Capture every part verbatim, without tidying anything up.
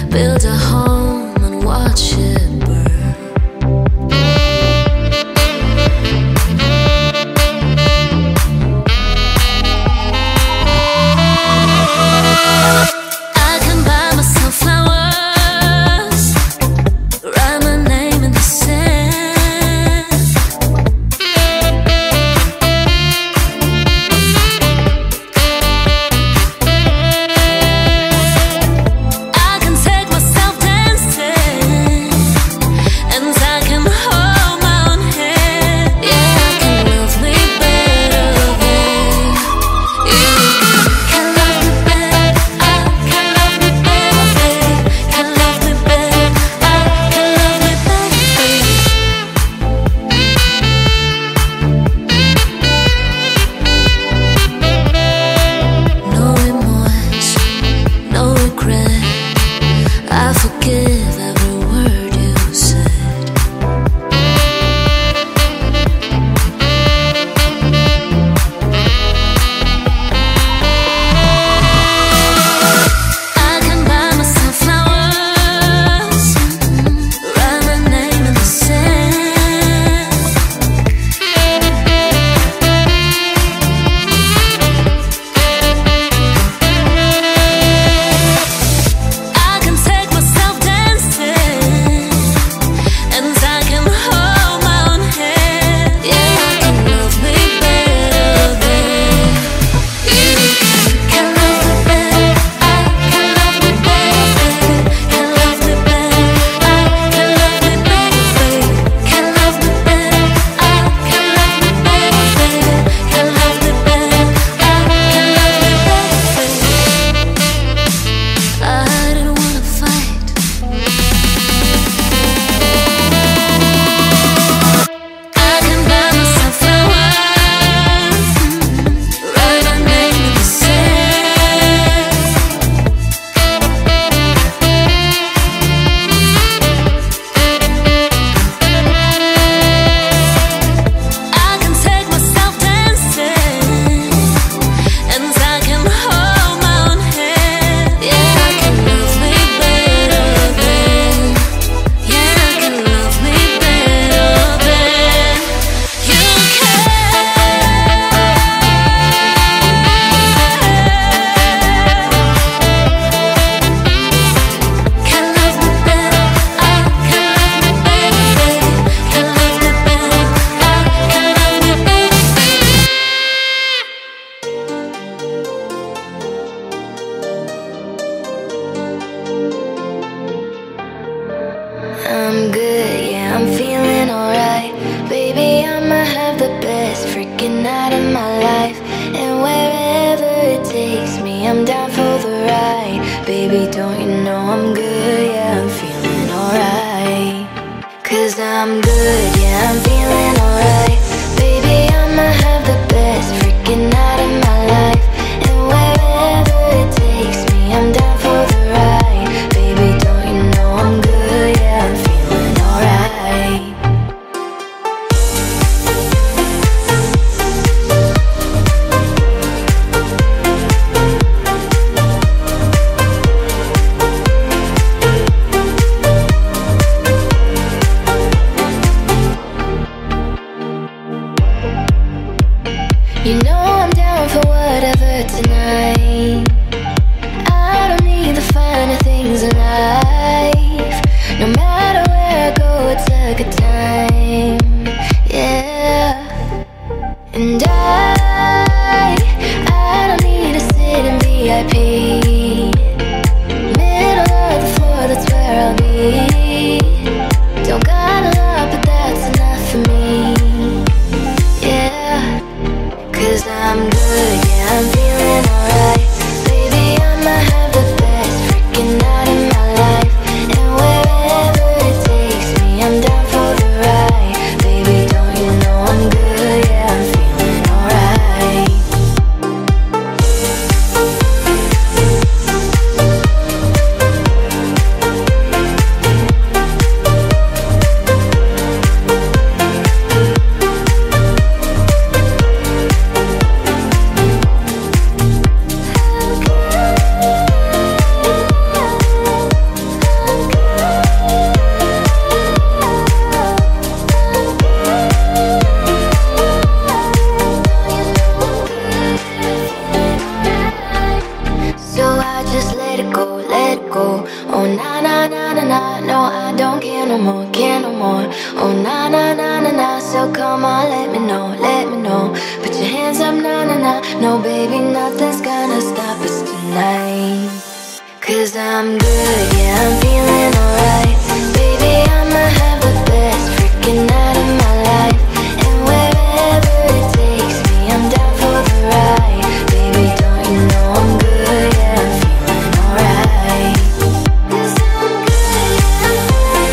build a home and watch it burn. I can buy myself flowers, write my name in the sand. I can take myself dancing, and I can hold my own hand. Yeah, I can love me better than you can love me better. I can love me better, babe. Can love me better. I can love me better, babe. No remorse, no regret. I forgive every word you said. I can buy myself flowers, write my name in the sand. I can take myself dancing, and I can hold my own hand. Yeah, I can love me better than you can love me better. I can love me better, baby. Can love me better. I can love me better, baby. Can love me better. I can love me better, baby. Can love me better. I can love me better, baby. I didn't wanna fight. I can buy myself flowers, write my name in the sand. I can take myself dancing, and I can hold my own hand. Yeah, I can love me better than. Yeah, I can love me better than you can. Can love me better. I can love me better, baby. Can love me better. I can love me better, baby. I'm good, yeah, I'm feeling alright. Baby, I'ma have the best freaking night of my life. And wherever it takes me, I'm down for the ride. Baby, don't you know I'm good, yeah, I'm feeling alright. Cause I'm good, yeah, I'm feeling alright. Baby, I'ma have the best freaking night of my life. And wherever it takes me, I'm down for the ride. Baby, don't you know I'm good, yeah, I'm feeling alright. go, let go. Oh na na na na na, no I don't care no more, care no more. Oh na na na na na, so come on, let me know, let me know. Put your hands up, na na na, no baby, nothing's gonna stop us tonight. Cause I'm good, yeah, I'm feeling alright. Baby, I'ma have the best freaking night of my life. And wherever it takes me, I'm down for the ride. Baby, don't you know I'm good, yeah, I'm feeling alright. Cause I'm good, yeah, I'm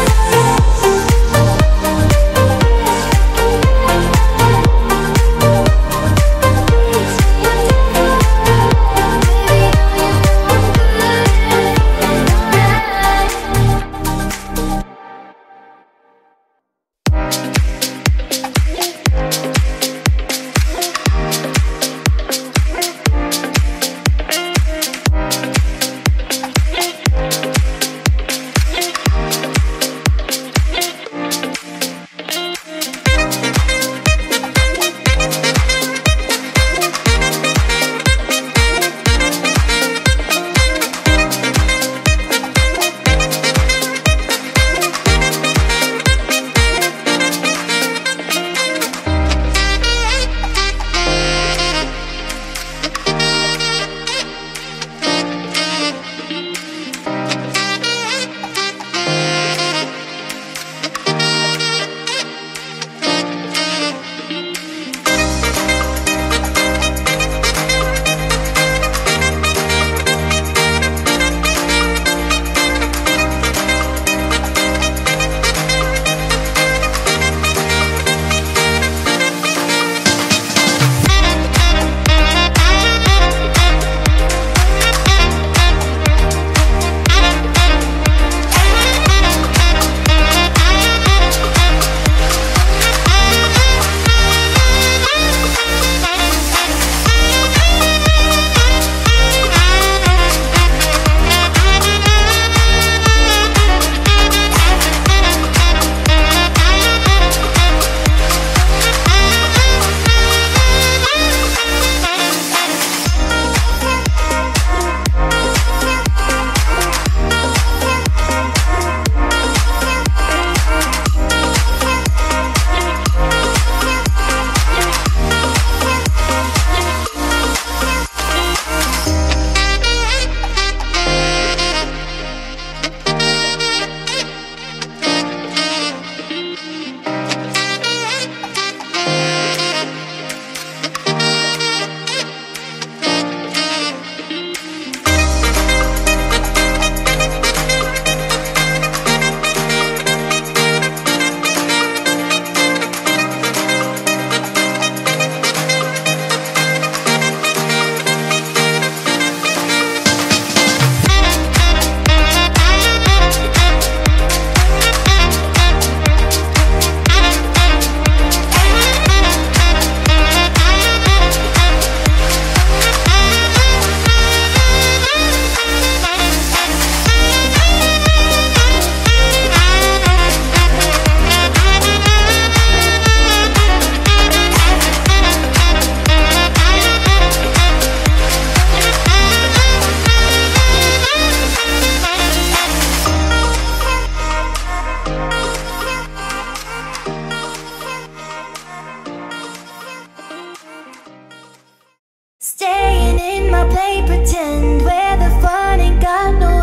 Staying in my play pretend where the fun ain't got no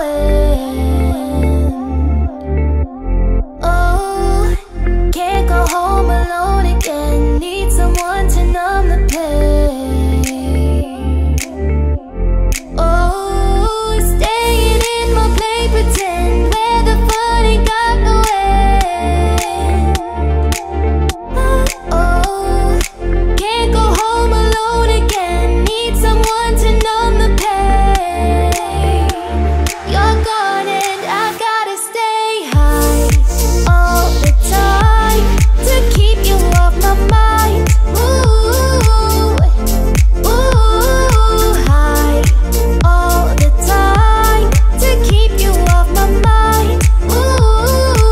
end. Oh, can't go home alone again. Need someone to numb the pain. Oh, staying in my play pretend where the fun ain't got no end. Oh, can't go home alone again. Need someone to numb the pain. You're gone and I gotta stay high all the time to keep you off my mind. Ooh, ooh, high all the time to keep you off my mind. Ooh.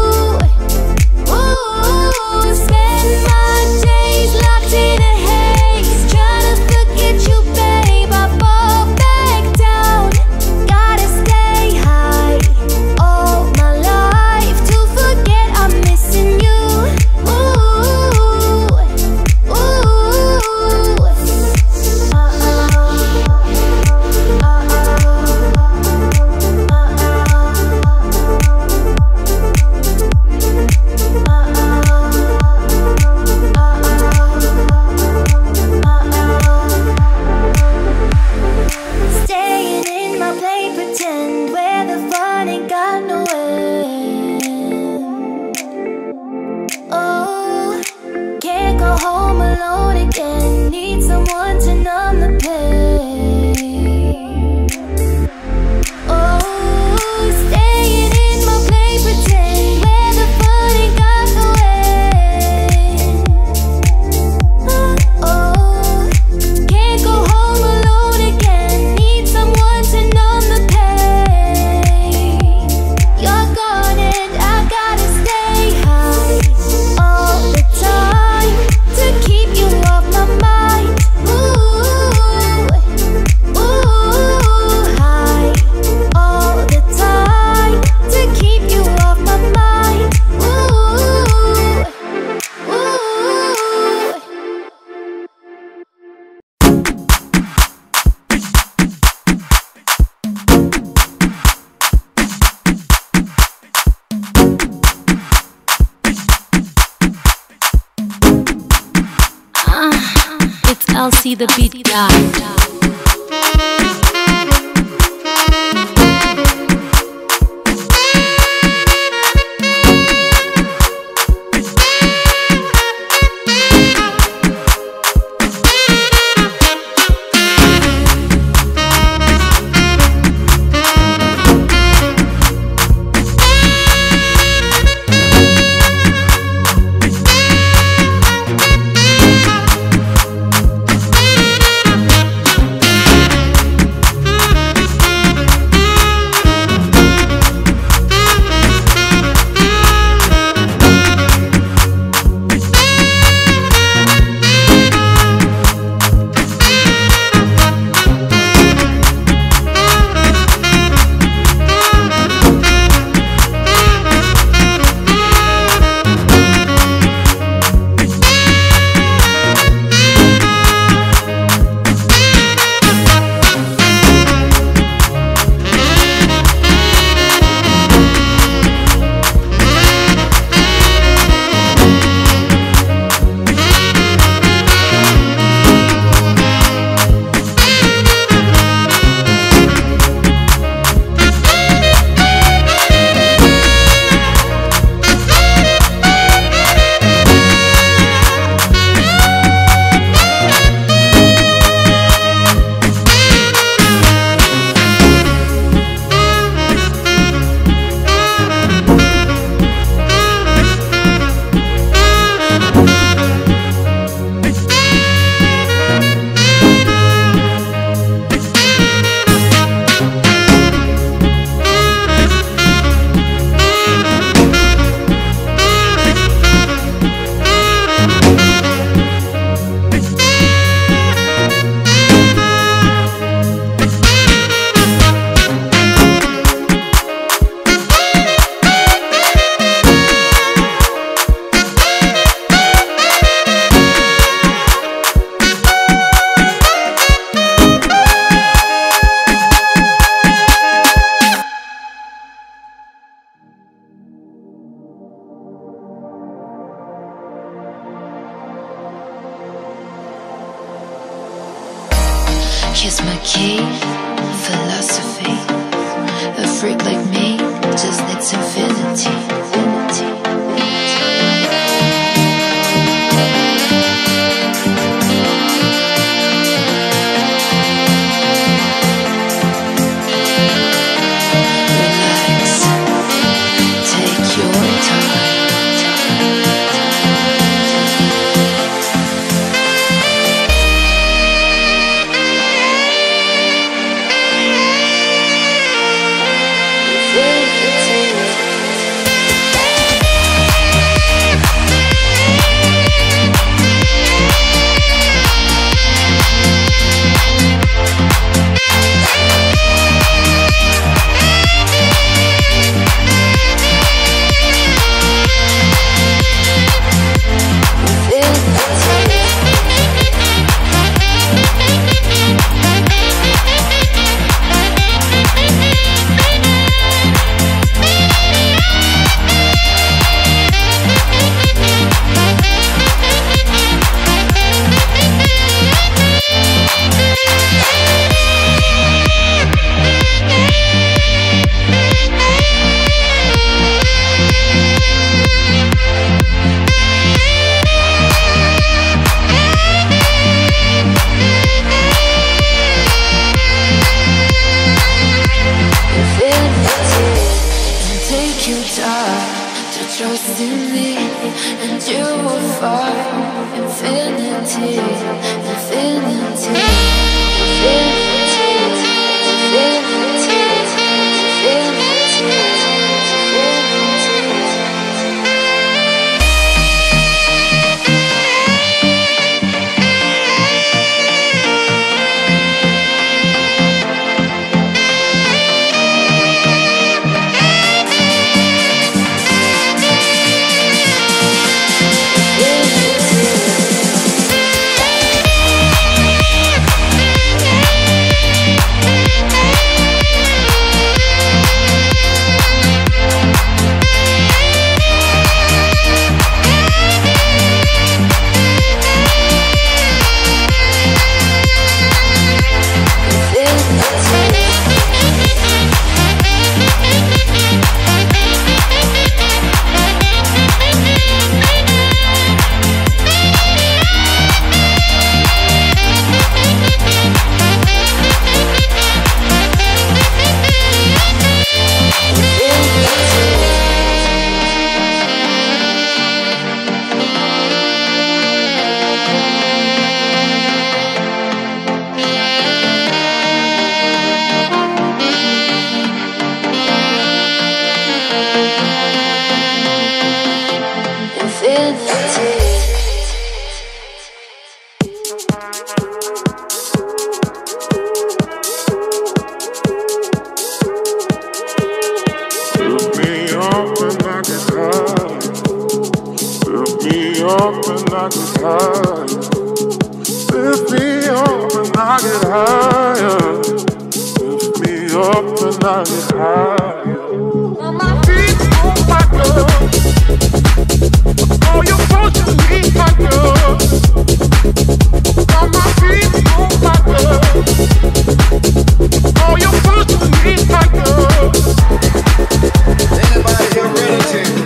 I'll see the beat die. Here's my key, philosophy. A freak like me just needs infinity, infinity. Relax, take your time. Trust in me, and you will find infinity, infinity, infinity, infinity, infinity. up and I get higher. Lift me up and I get higher. Lift me up and I get higher. On my feet, oh my God. All your fortune need my God. On my feet, oh my God. All your fortune need my God. Anybody here ready to?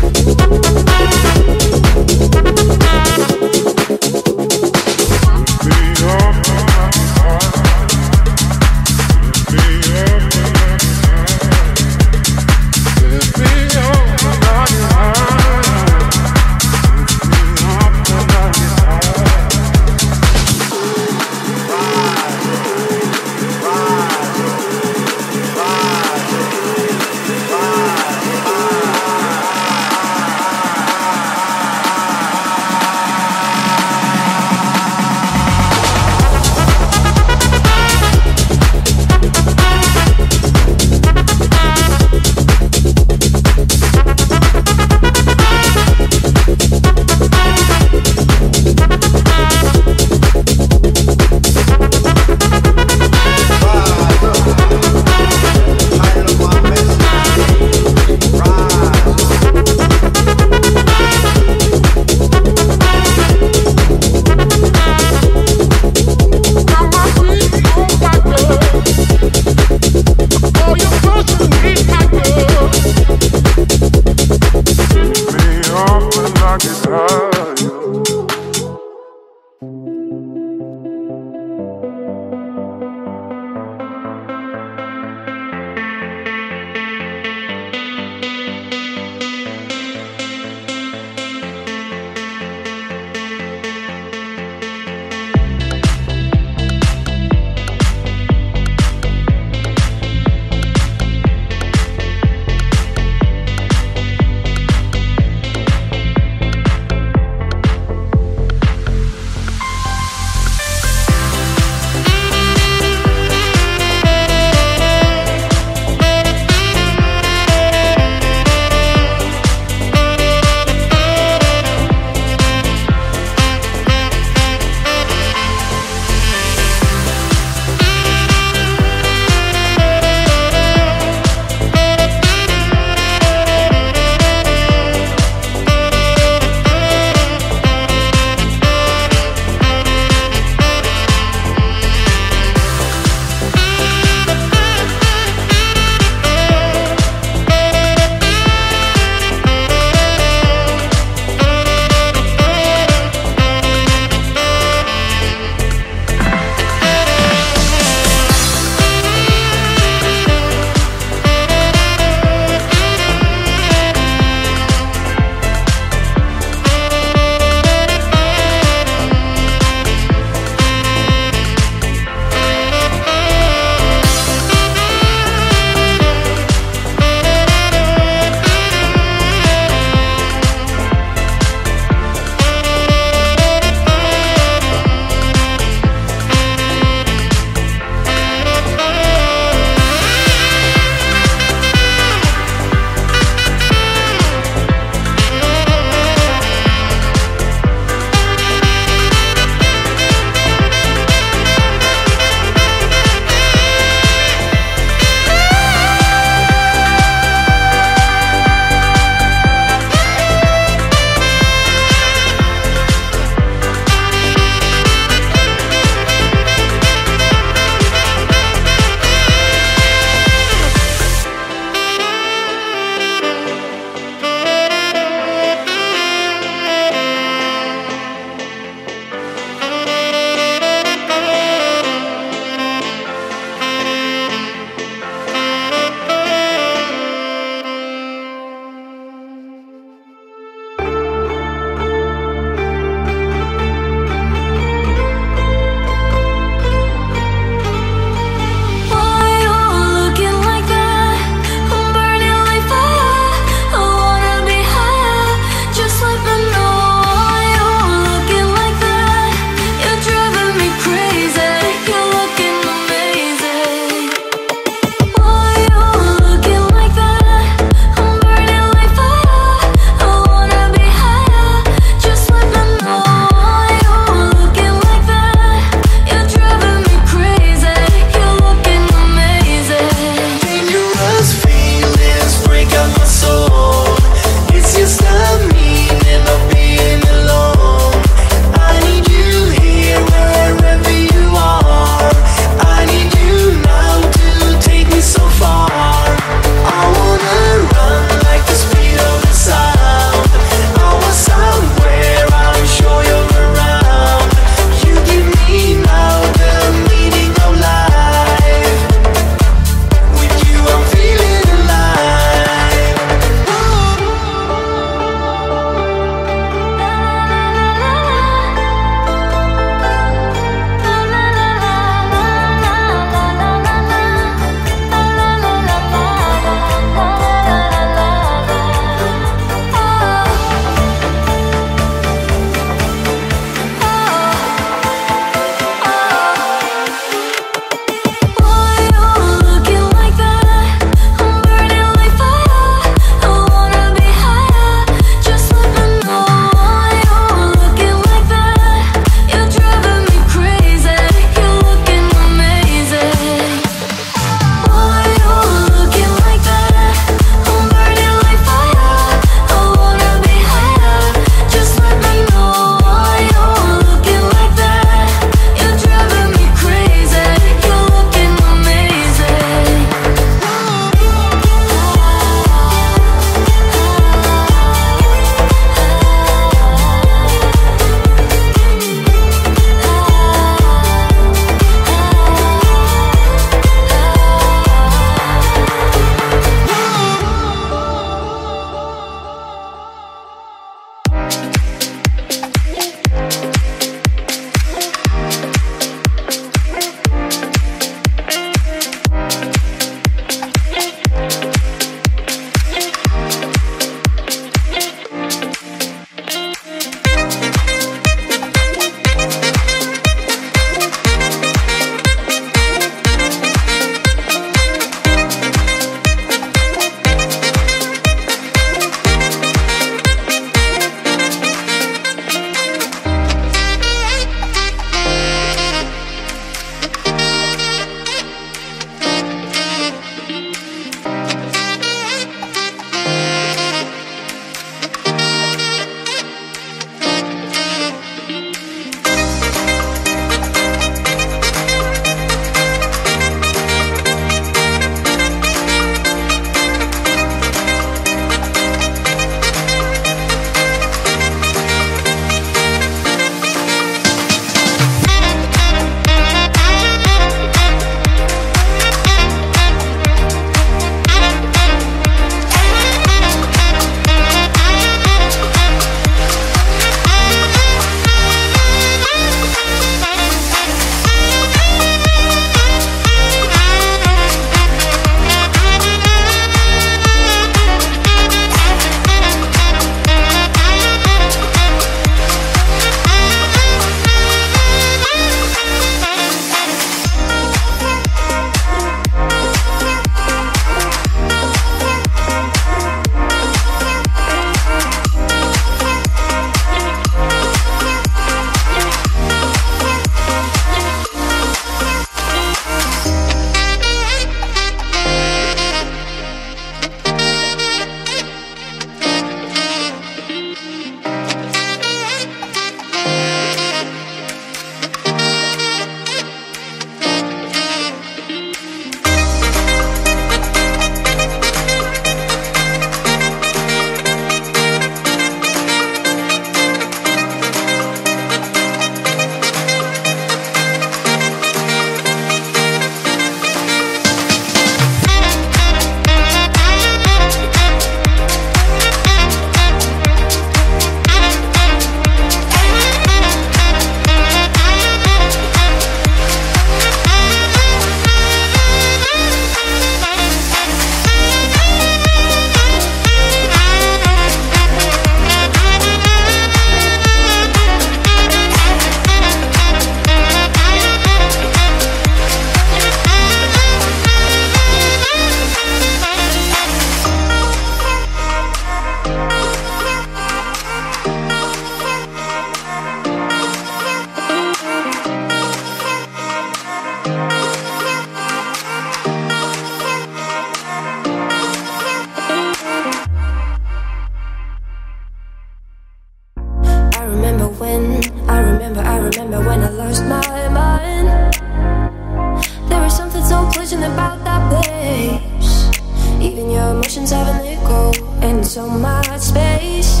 remember, I remember when I lost my mind. There was something so pleasant about that place. Even your emotions have an echo in so much space.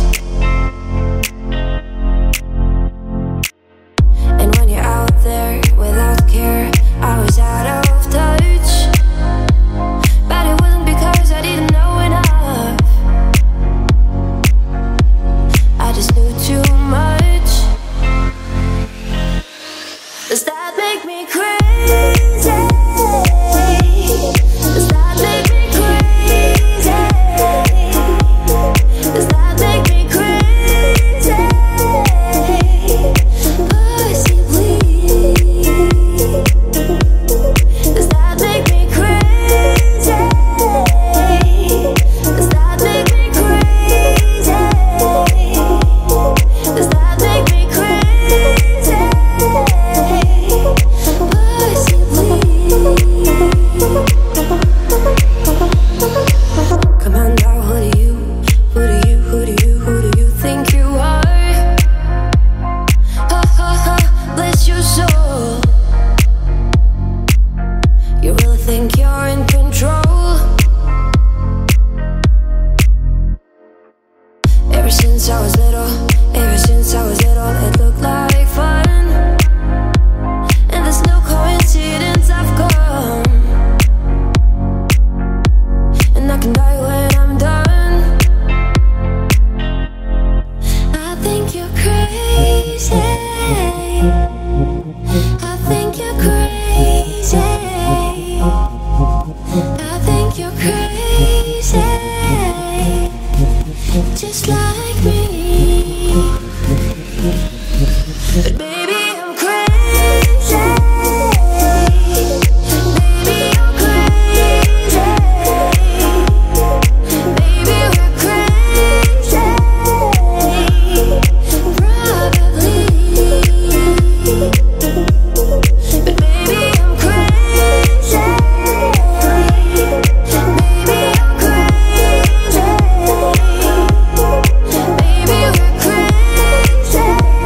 And when you're out there without care, I was out of touch. But it wasn't because I didn't know enough. I just knew too much. Does that make me crazy? Does that make me crazy? Does that make me crazy? Possibly. Does that make me crazy? Does that make me crazy? Does that make me crazy? Come on now, who do you, who do you, who do you, who do you think you are? Ha ha ha, bless your soul. You really think you're in control? Ever since I was little, ever since I was little, it looked like fun. And there's no coincidence, I've come. And I can die when I'm done. I think you're crazy. I think you're crazy. I think you're crazy. Just like me. But baby, I'm crazy. Baby, I'm crazy. Baby, we're crazy. Probably. But baby, I'm crazy. Baby, I'm crazy. Baby, we're crazy.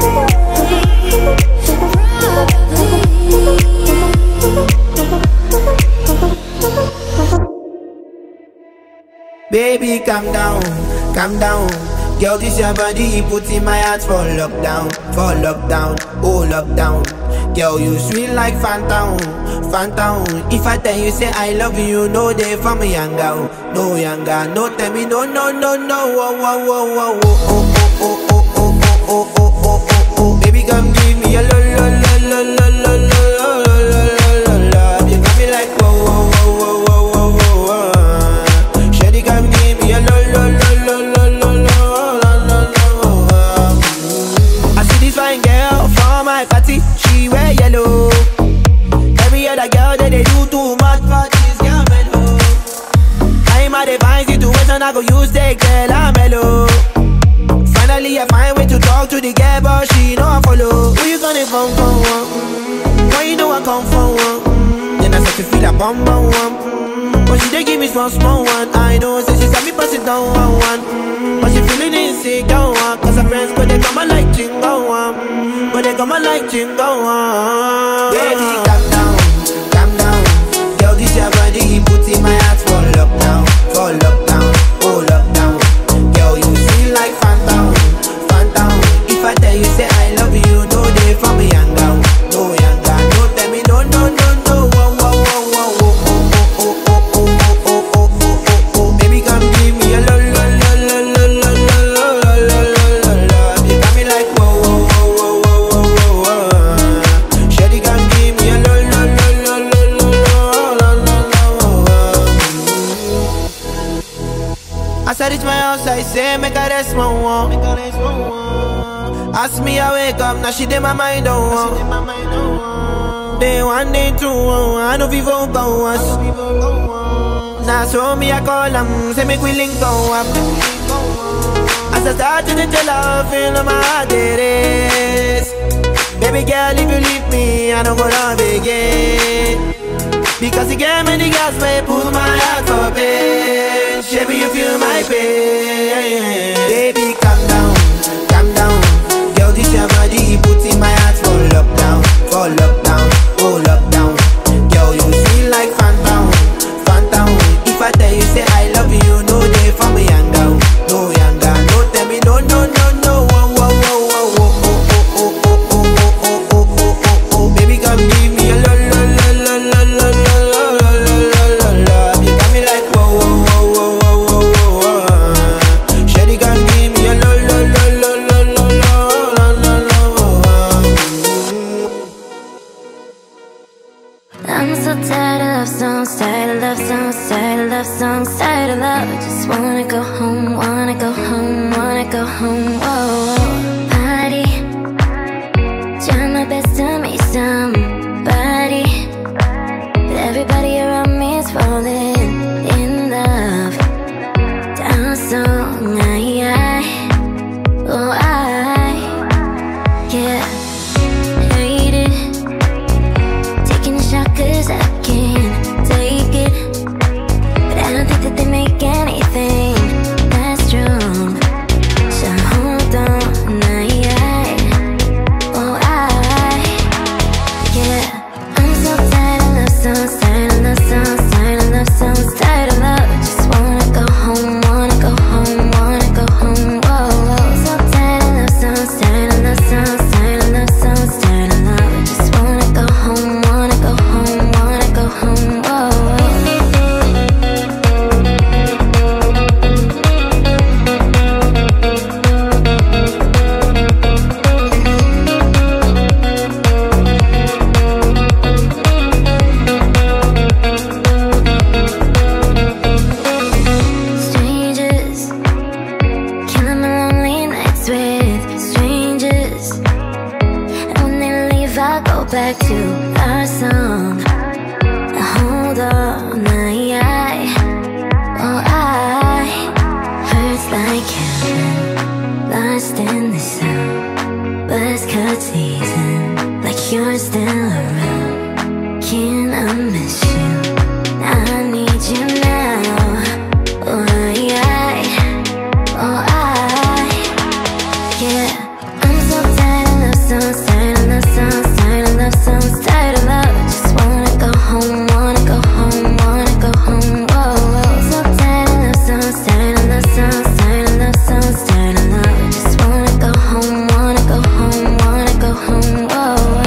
Baby, calm down, calm down. Girl, this your body, put in my heart for lockdown, for lockdown, oh lockdown. Girl, you sweet like phantom, phantom. If I tell you say I love you, no day for me younger, no younger. No tell me no, no, no, no. Oh, oh, oh, oh, oh, oh, oh, oh, oh, oh, oh, oh, oh, oh, oh. Baby, come give me a lo, lo, lo, lo, lo, lo, lo, lo, lo, lo, lo. You got me like whoa, whoa, whoa, whoa, whoa, whoa, whoa. Shawty, come give me a lo, lo, lo, lo, lo, lo, lo, lo, lo. I see this fine girl for my party, she wear yellow. Every other girl that they do too much for this girl mellow. I'm at a fine situation, I go use the girl, I'm mellow. Finally I find way to talk to the girl, but she know I follow. Who you gonna phone for one? Mm, why you know I come for one? Mm, then I start to feel a bum bum one. Mm, but she dey give me small small one. I know, say she said me pass it down one one. Mm, but she feeling insecure one. Cause her friends go they come and like chingo one. Mm, but they come and like chingo one. Baby, calm down, calm down. Girl, this your body, put in my heart for lockdown, for lockdown, oh lockdown. Girl, you feel like phantom, phantom. If I tell you say I love you, no day for me younger, no younger. No tell me no, no, no, no. Oh, oh, oh, oh, oh, oh, oh, oh, oh, oh, oh, oh, oh, oh. Baby, come give me a lo, lo, lo, lo, lo, lo, lo, lo, lo, lo, lo. You got me like whoa, whoa, whoa, whoa, whoa, whoa, whoa. Shawty, come give me a lo, lo, lo, lo, lo, lo, lo, lo, lo. As I reach my house, I say, make a rest, my one. Ask me, I wake up, now she did my mind on one. Day one, day two, I know people go us. Now so me, I call them, say make we link go up. As I start to tell her, feel on my heart it is. Baby girl, if you leave me, I don't go love again. Because you gave me the gas, may pull my heart for pain. Baby, you feel my pain. Baby, calm down, calm down. Girl, this your body, put in my heart songs, tired of love songs, tired of love songs, tired of love. Just wanna go home, wanna go home, wanna go home. Whoa, whoa. Party, try my best to meet somebody, but everybody around me is falling in love. Down song, I, I, oh I, yeah, hate it. Taking a shot cause I can't take it, but I don't think that they make anything that strong. So hold on, I, I, oh I, yeah. I'm so tired of love songs, tired of love songs, tired of love songs, tired of love. Just wanna go home, wanna go home, wanna go home. Whoa, whoa. So tired of love songs, tired of love songs, tired of love songs, tired of love. Just wanna go home, wanna go home, wanna go home. Whoa, whoa. Strangers, killing my lonely nights with strangers, and when they leave I go back to our song. Hold on, I, I, oh I, hurts like heaven, lost in the sound, buzz cut season, like you're still around. Can I miss you? I need you now. Oh I, I, oh I, yeah. I'm so tired of love songs, tired of love songs, tired of love songs, tired of love. Just wanna go home, wanna go home, wanna go home. Whoa, whoa. So tired of love songs, tired of love songs, tired of love songs, tired of love. Just wanna go home, wanna go home, wanna go home. Whoa, whoa.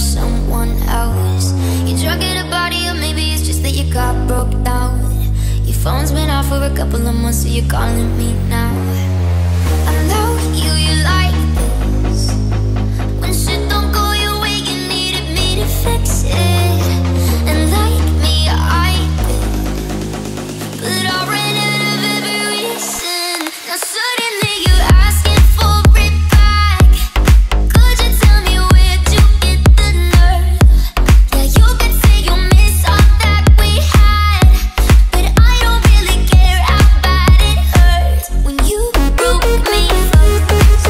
someone else. You drunk at a party, or maybe it's just that your car broke down. Your phone's been off for a couple of months, so you're calling me now. I know you, you like this. When shit don't go your way, you needed me to fix it. And like me, I did, but I ran out of every reason. Now suddenly you're asking for it back. Could you tell me where'd you get the nerve? Yeah, you could say you miss all that we had, but I don't really care how bad it hurt when you broke me first.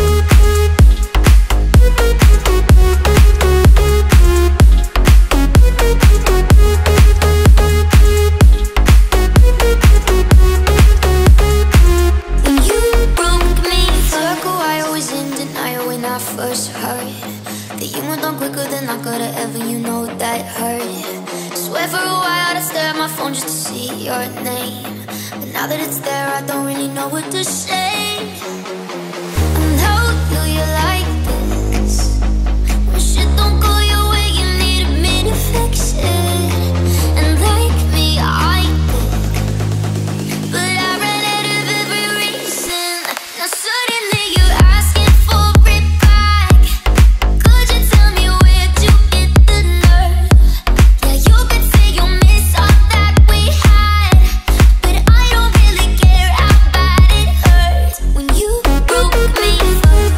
When you broke me, circle, I always in denial when I first heard that you moved on quicker than I could have ever, you know that hurt. Swear for a while I'd stare at my phone just to see your name, but now that it's there I don't really know what to say. I know you, you like this. When shit don't go your way, you needed me to fix it. And like me, I did, but I ran out of every reason. Now suddenly you're asking for it back. Could you tell me where'd you get the nerve? Yeah, you could say you miss all that we had, but I don't really care how bad it hurt when you broke me first.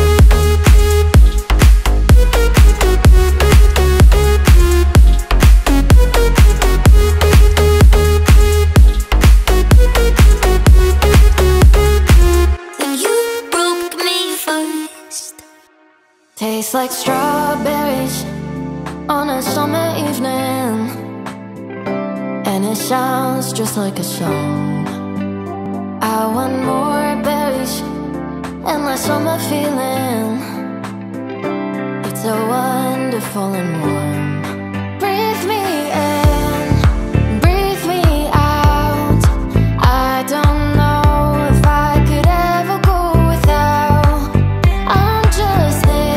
Then you broke me first. Tastes like strawberries on a summer evening, and it sounds just like a song. I want more berries and less summer feeling. It's so wonderful and warm. Breathe me in, breathe me out. I don't know if I could ever go without. I'm just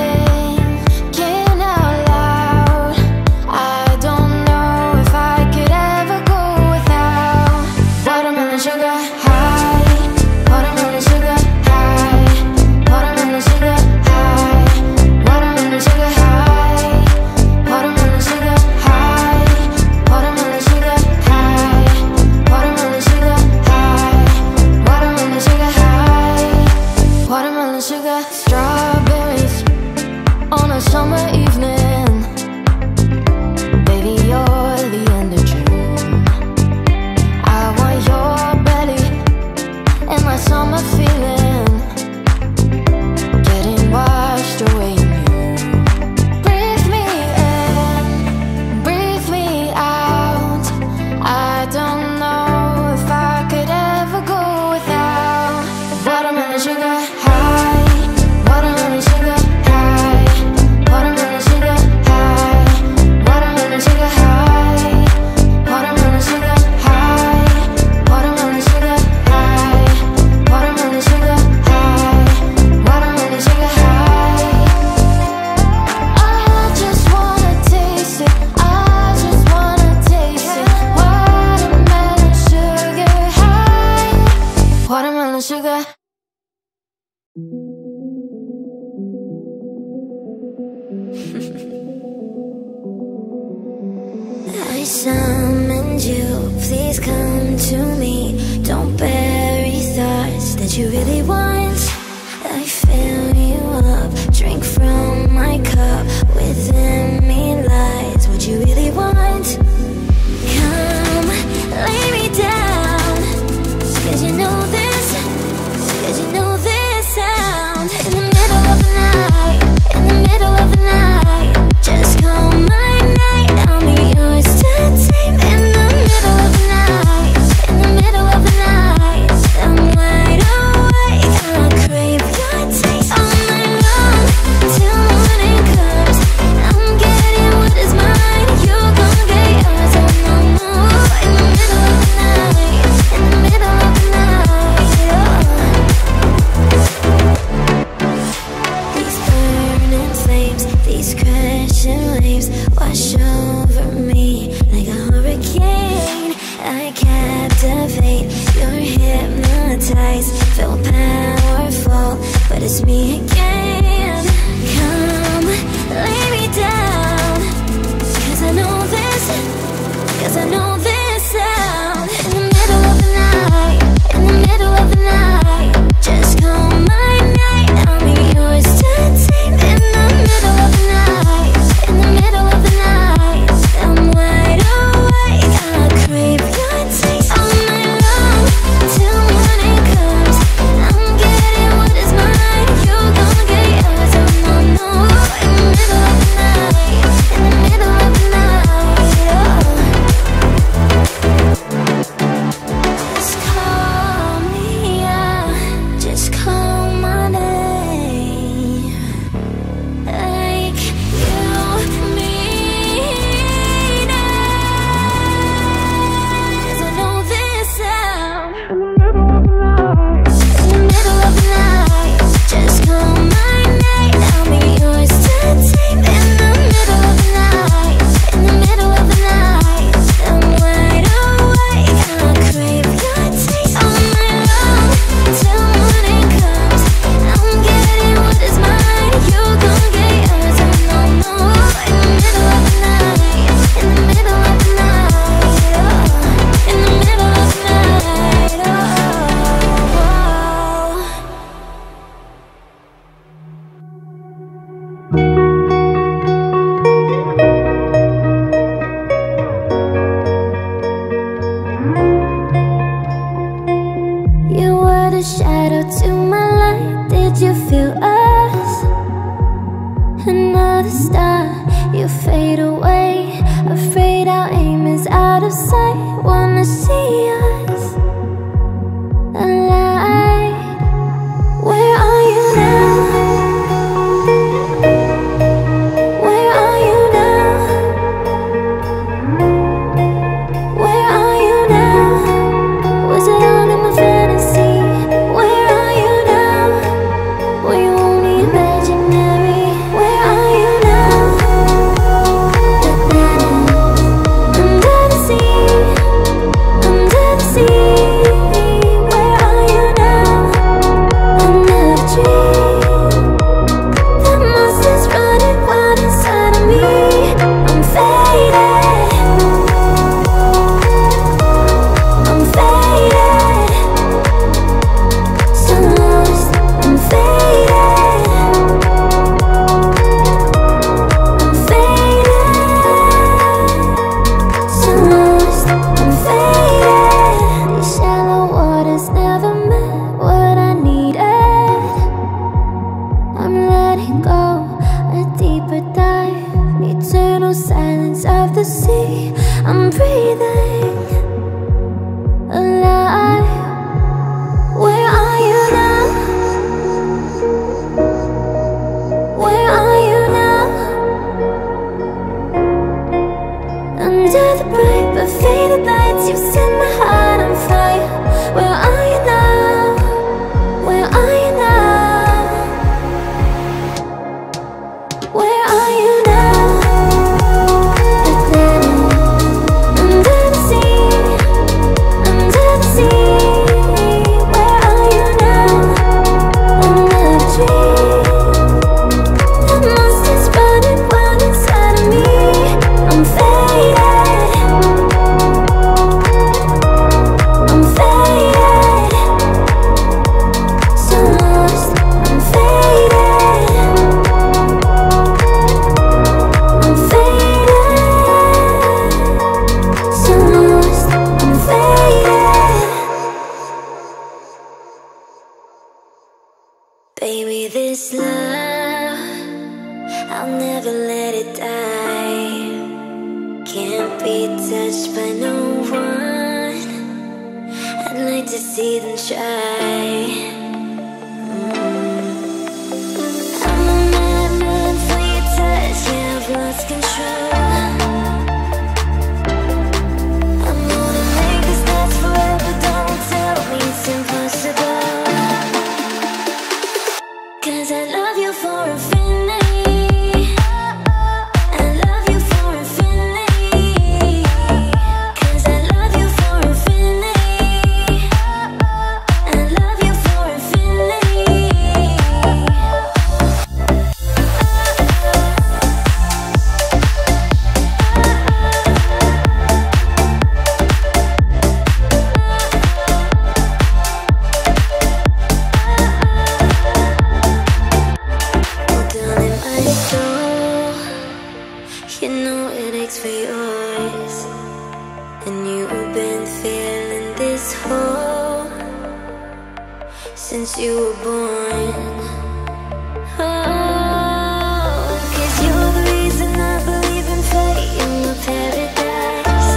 thinking out loud. I don't know if I could ever go without. Watermelon sugar high, watermelon sugar high, watermelon sugar high, watermelon sugar high, watermelon sugar high, watermelon sugar high, watermelon sugar high, watermelon sugar high, watermelon sugar. Strawberries on a summer evening, baby, you're the end of June. I want your belly and my summer feeling, getting washed away in you. Breathe me in, breathe me out. I don't know if I could ever go without. Watermelon sugar high, watermelon sugar high, watermelon sugar high, watermelon sugar high, watermelon sugar high, watermelon sugar high, watermelon sugar high, watermelon sugar high. I just wanna taste it, I just wanna taste it. Watermelon sugar high, watermelon sugar. I summoned you, please come to me. Don't bury thoughts that you really want. I fill you up, drink from my cup. Within me lies what you really want. Come, lay me down, 'cause you know this, 'cause you know this sound. In the middle of the night, in the middle of the night, just call my night, I'll be yours to tame. In the middle of the night, in the middle waves wash over me like a hurricane. I captivate, you're hypnotized, feel powerful, but it's me again. Come, lay me down, cause I know this, cause I know this sound. In the middle of the night, in the middle of the night, just call my night, I'll be yours to take. In the middle of the night, in the middle of the night, I'm wide awake, I crave your taste all night long, till morning comes. I'm getting what is mine, you gon' get yours. Oh no, no. In the middle of the night, in the middle of the night, oh. Just call me, yeah, just call my name, like you mean it, 'cause I know this sound. In the middle of the night, in the middle of the night, just call my name, I'll be yours to take. In the middle of the night, in the middle of the night, I'm wide awake, I crave your taste all night long, till morning comes. I'm getting what is mine, you gon' get yours. Oh no, no. In the middle of the night, in the middle of the night, oh. In the middle of the night, oh. You were the shadow to my light. Did you feel us? Another star, you fade away. Afraid our aim is out of sight. Wanna see us alive. Where are you now? Where are you now? Where are you now? Was it all in my fantasy? Where are you now? Were you only imaginary? Where are you now? Under the sea, under the sea. Where are you now? Under the tree. The monster's running wild inside of me. I'm faded, I'm faded, so lost. I'm faded, I'm faded, so lost. I'm faded. These shallow waters never met what I needed. I'm letting go, a deeper dive, eternal silence of the sea. I'm breathing alive. Where are you now? Where are you now? Under the bright but faded lights, you set my heart on fire. Where are you now? Where are you now? Where are you now? Under the sea, under the sea. Where are you now? Under the tree. The monster's running wild inside of me. I'm faded, I'm faded, so lost. I'm faded, I'm faded, so lost. I'm faded. Baby, this love, I'll never let it die. Can't be touched by no one. I'd like to see them try. I'm a madman for your touch, yeah, I've lost control. I'm gonna make this last forever, don't tell me it's impossible. 'Cause I love you for infinity, I love you You know it aches for yours, and you've been feeling this hole since you were born. Oh, 'cause you're the reason I believe in fate in the paradise.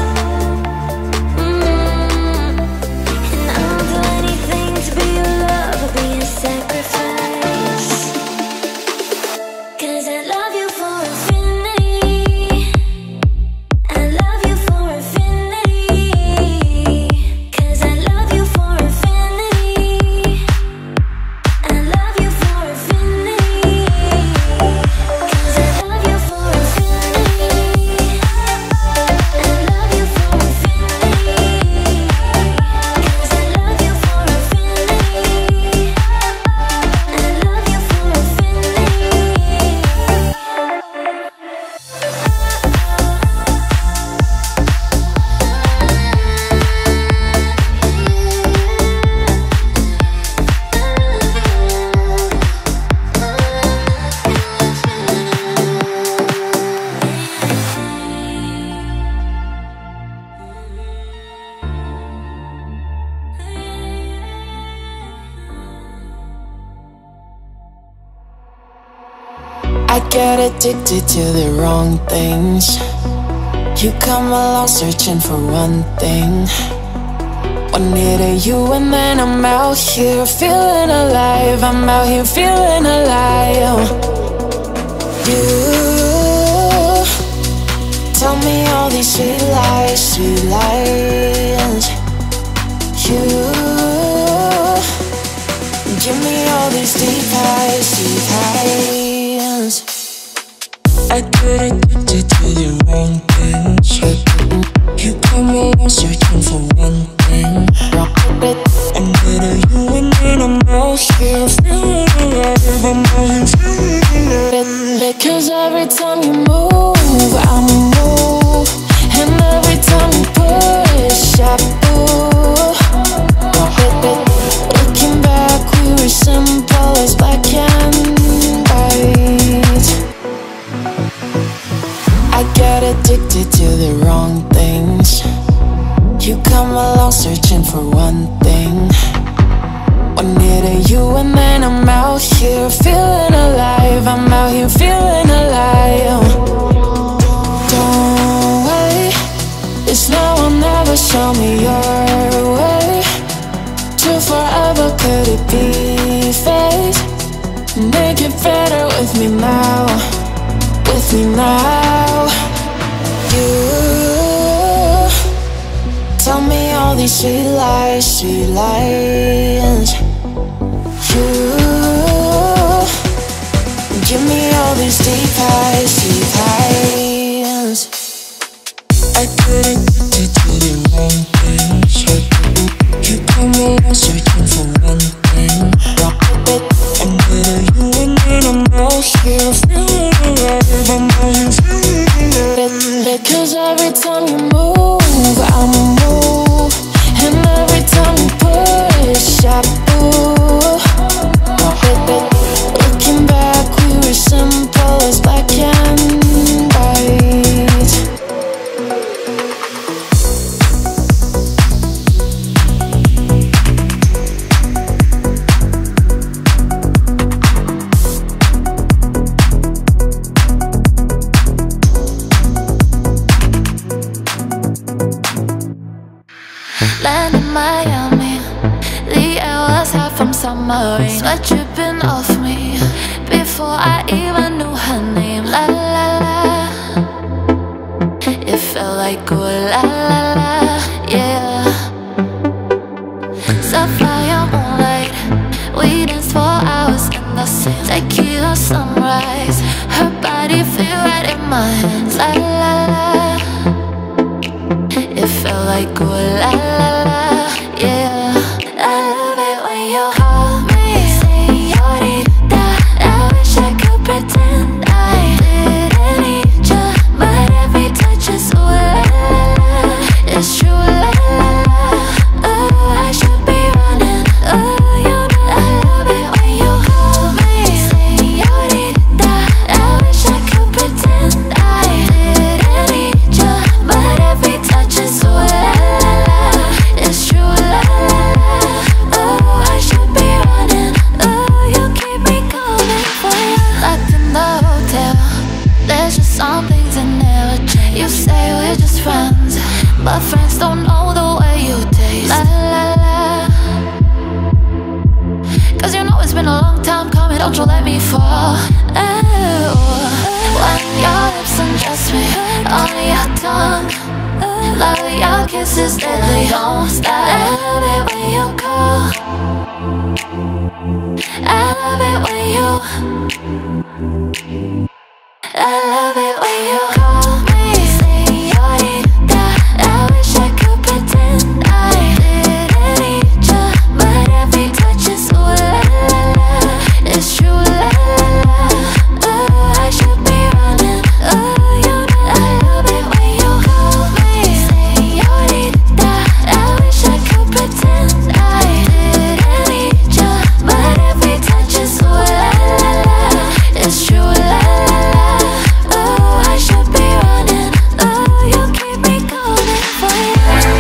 Mm. And I'll do anything to be your love, I'll be a sacrifice. 'Cause I love you for infinity, I love you for infinity. 'Cause I love you for infinity, I love you for infinity. 'Cause I love you for infinity, I love you for infinity. 'Cause I love you for infinity, I love you for infinity. I get addicted to the wrong things. You come along searching for one thing. One hit of you and then I'm out here feeling alive. I'm out here feeling alive. You tell me all these sweet lies, sweet lies. You give me all these deep highs, deep highs. I get addicted to the wrong things. You come along searching for one thing. I'm good at you and then I'm out here feeling alive. I'm out here feeling alive. Because every time you move, I move. And every time you push, I pull. Looking back, we were simple as black and white. I get addicted to the wrong things. You come along searching for one thing. One hit of you and then I'm out here feeling alive. I'm out here feeling alive. Don't wait, it's now or never, show me your way. To forever, could it be fate? Make it better with me now, with me now. You tell me all these sweet lies, sweet lies. You give me all these deep highs, deep highs. I get addicted to the wrong things. You come along searching for one thing. I'm good at you and then I'm out here feeling alive. I'm out here feeling alive. Because every time you move, I move. And every time you push, I pull. Looking back, we were simple as black and white. Land in Miami, the air was hot from summer rain. Sweat dripping off me before I even knew her name. La la la, it felt like oh la la la, yeah. Sapphire moonlight, we danced for hours in the sand. Tequila sunrise, her body fit right in my hands. La la la, it felt like oh la la la, yeah. I love it when you hold me, señorita. I wish I could pretend I didn't need ya, but every touch is ooh la la la. It's true la la la. Ooh, I should be running. Ooh, you know I love it when you hold me, señorita. I wish I could pretend I didn't You say we're just friends, but friends don't know the way you taste. La la la. Cause you know it's been a long time coming, don't you let me fall. Oh. When your lips undress me on your tongue, love your kisses deadly, don't stop. I love it when you call, I love it when you, I love it when you call me señorita. I wish I could pretend I didn't need you, but every touch is ooh la la la. It's true la la la. Oh, I should be running. Oh, you know I love it when you call me señorita. I wish I could pretend I didn't need you, but every touch is ooh la la la. It's true la la la. Oh, I should be running. Oh, you keep me calling for you.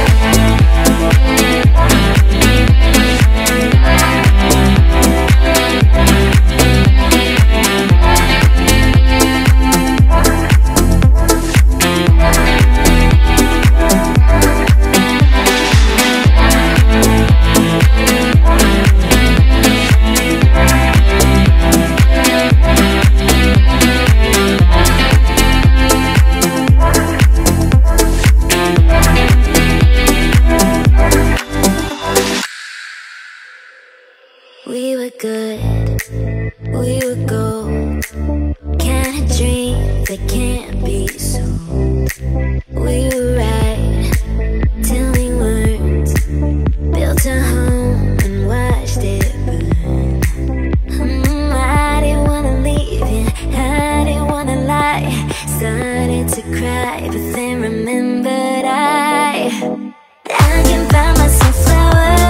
We were good, we were gold, kind of dream that can't be sold. We were right till we weren't, built a home and watched it burn. mm, I didn't wanna leave you, I didn't wanna lie. Started to cry, but then remembered I I can buy myself flowers.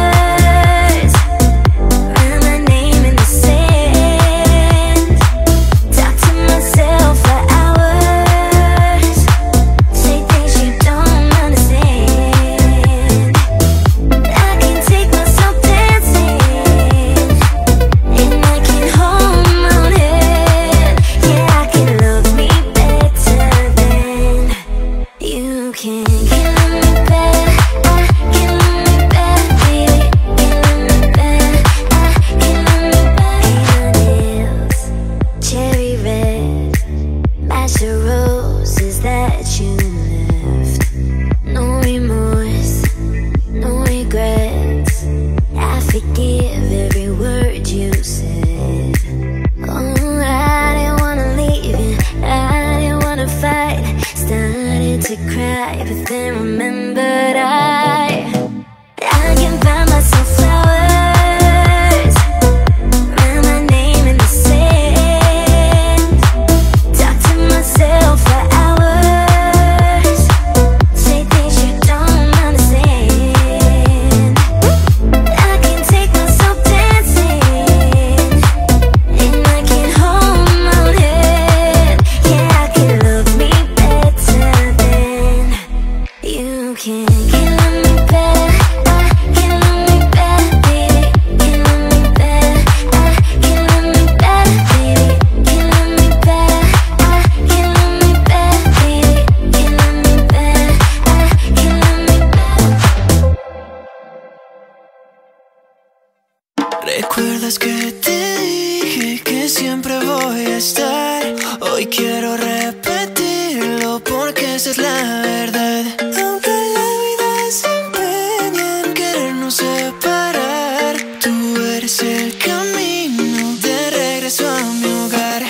To cry, but then remembered I I can buy myself flowers, write my name in the sand, talk to myself for hours, say things you don't understand. I can take myself dancing, and I can hold my own head. Yeah, I can love me better. You can, can love me better, I can love me better, baby. Can love me better, I can love me better, baby. Can love me better, I can love me better, baby. Can love me better, I can love me better. ¿Recuerdas que te dije que siempre voy a estar? Hoy quiero repetirlo porque esa es la verdad. Aunque la vida se empeña en querernos separar, tú eres el camino de regreso a mi hogar.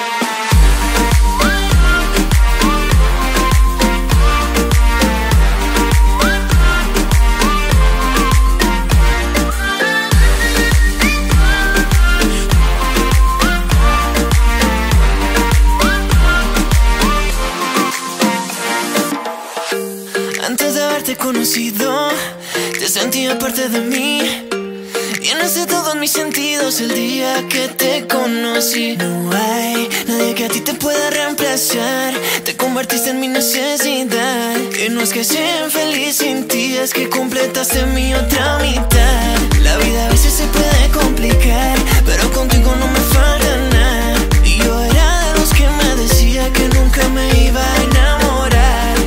Conocido, te sentía parte de mí, llenaste todos mis sentidos el día que te conocí. No hay nadie que a ti te pueda reemplazar, te convertiste en mi necesidad. Y no es que sea feliz sin ti, es que completaste mi otra mitad. La vida a veces se puede complicar, pero contigo no me falta nada. Y yo era de los que me decía que nunca me iba a enamorar.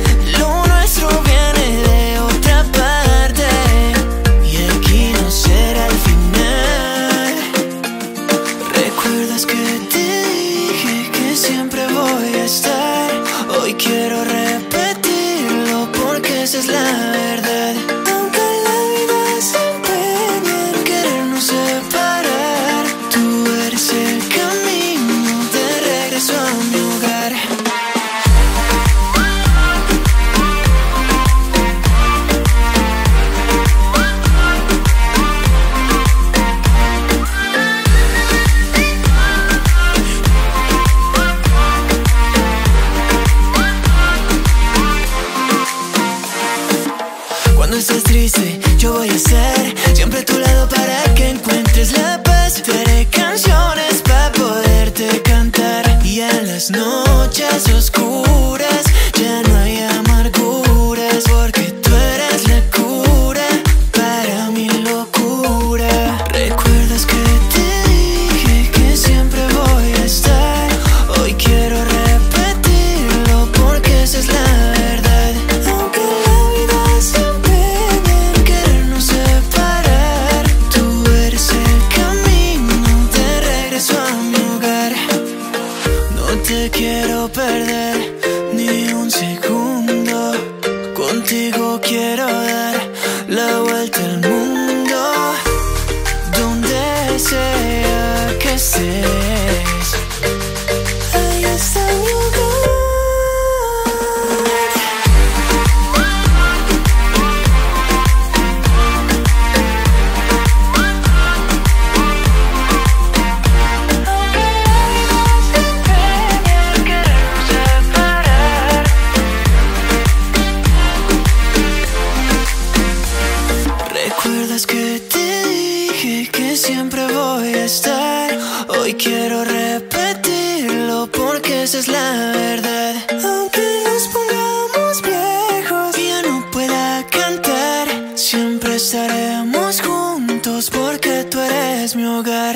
estés triste, yo voy a estar siempre a tu lado para que encuentres la paz. Te haré canciones para poderte cantar, y en las noches oscuras ya no hay amarguras, porque tú eres la cura para mi locura. ¿Recuerdas que te dije que siempre voy a estar? Hoy quiero repetirlo porque esa es la verdad. Aunque la vida siempre de querernos separar, tú eres el camino de regreso a mi hogar. No te quiero perder ni un segundo, contigo quiero dar la vuelta al mundo. Donde sea que estés, ahí está mi hogar. ¿Recuerdas que te dije que siempre voy a estar? Hoy quiero repetirlo porque esa es la verdad. Aunque nos pongamos viejos y ya no pueda cantar, siempre estaremos juntos porque tú eres mi hogar.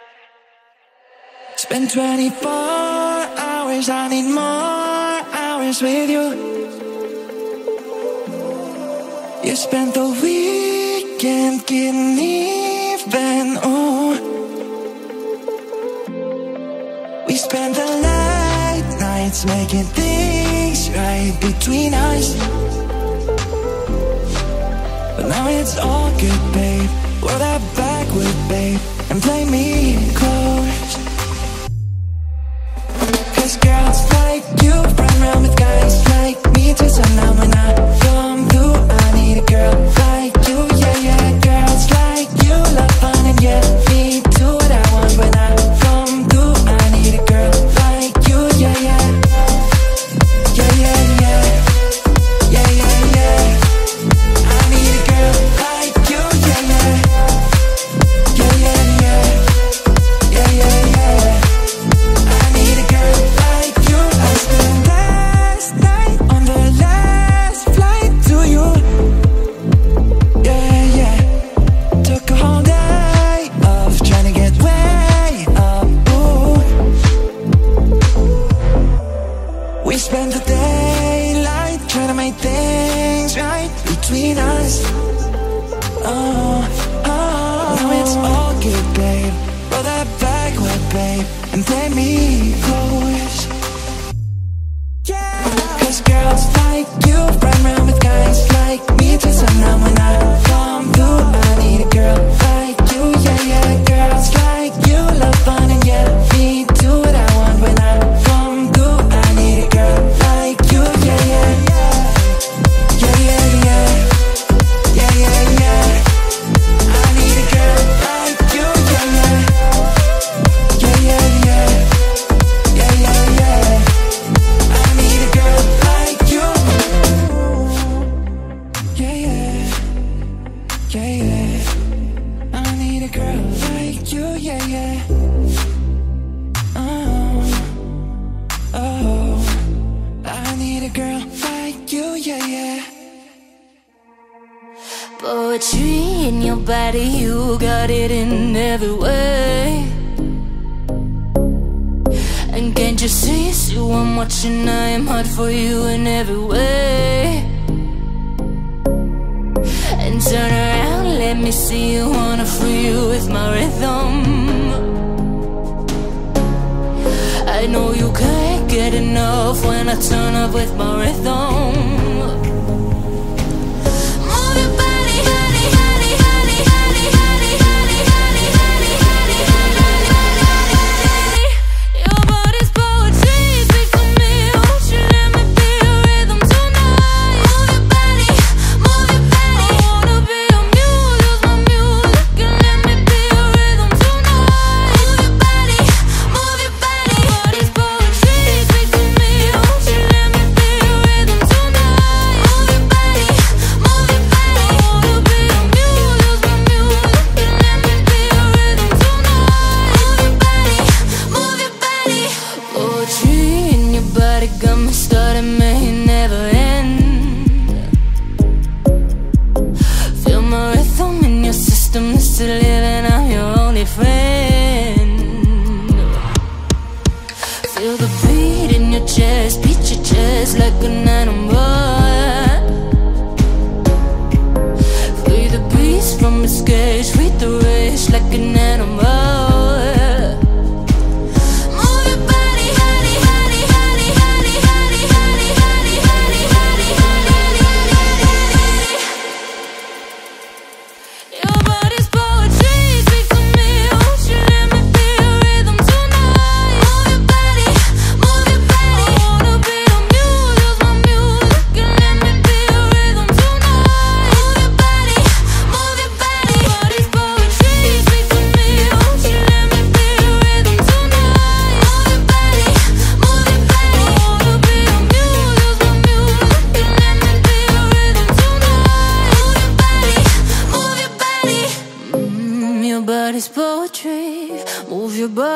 Spend twenty-four hours, I need more hours with you. You spent the weekend getting even, oh. We spent the late nights making things right between us. But now it's all good, babe. Roll that backward, babe, and play me close. Cause girls like you run around with guys like me till sundown. When I come through, I need a girl like you, yeah, yeah. Girls like you love fun and yeah, me do what I want. When I come through, I need a girl like you, yeah, yeah. Yeah, yeah, yeah. Yeah, yeah, yeah. I need a girl like you, yeah, yeah. Yeah, yeah, yeah. Yeah, yeah, yeah. I need a girl like you. I spent last night on the last flight to you. Yeah, yeah. Took a whole day off trying to get way up, ooh. We spent the daylight trying to make things right between us. Oh, oh. Now it's all good, babe. Roll that backward, babe, and play me close. Yeah. Cause girls like you run around with guys like me till sundown. When I come through, I need a girl like you, yeah, yeah. Girls like you love fun and yeah, me do what I want. When I come through, I need a girl like you, yeah, yeah. Yeah, yeah, yeah. Yeah, yeah, yeah. I need a girl like you, yeah, yeah. Yeah, yeah, yeah. Yeah, yeah, yeah. I need a girl like you. Yeah, yeah. Yeah, yeah. I need a girl like you, yeah, yeah. Oh, oh. I need a girl like you, yeah, yeah. Poetry in your body, you got it in every way. And can't you see, see what I'm watching? I am hot for you in every way. And turn around, let me see you, wanna free you with my rhythm. I know you can't get enough when I turn up with my rhythm. Rhythm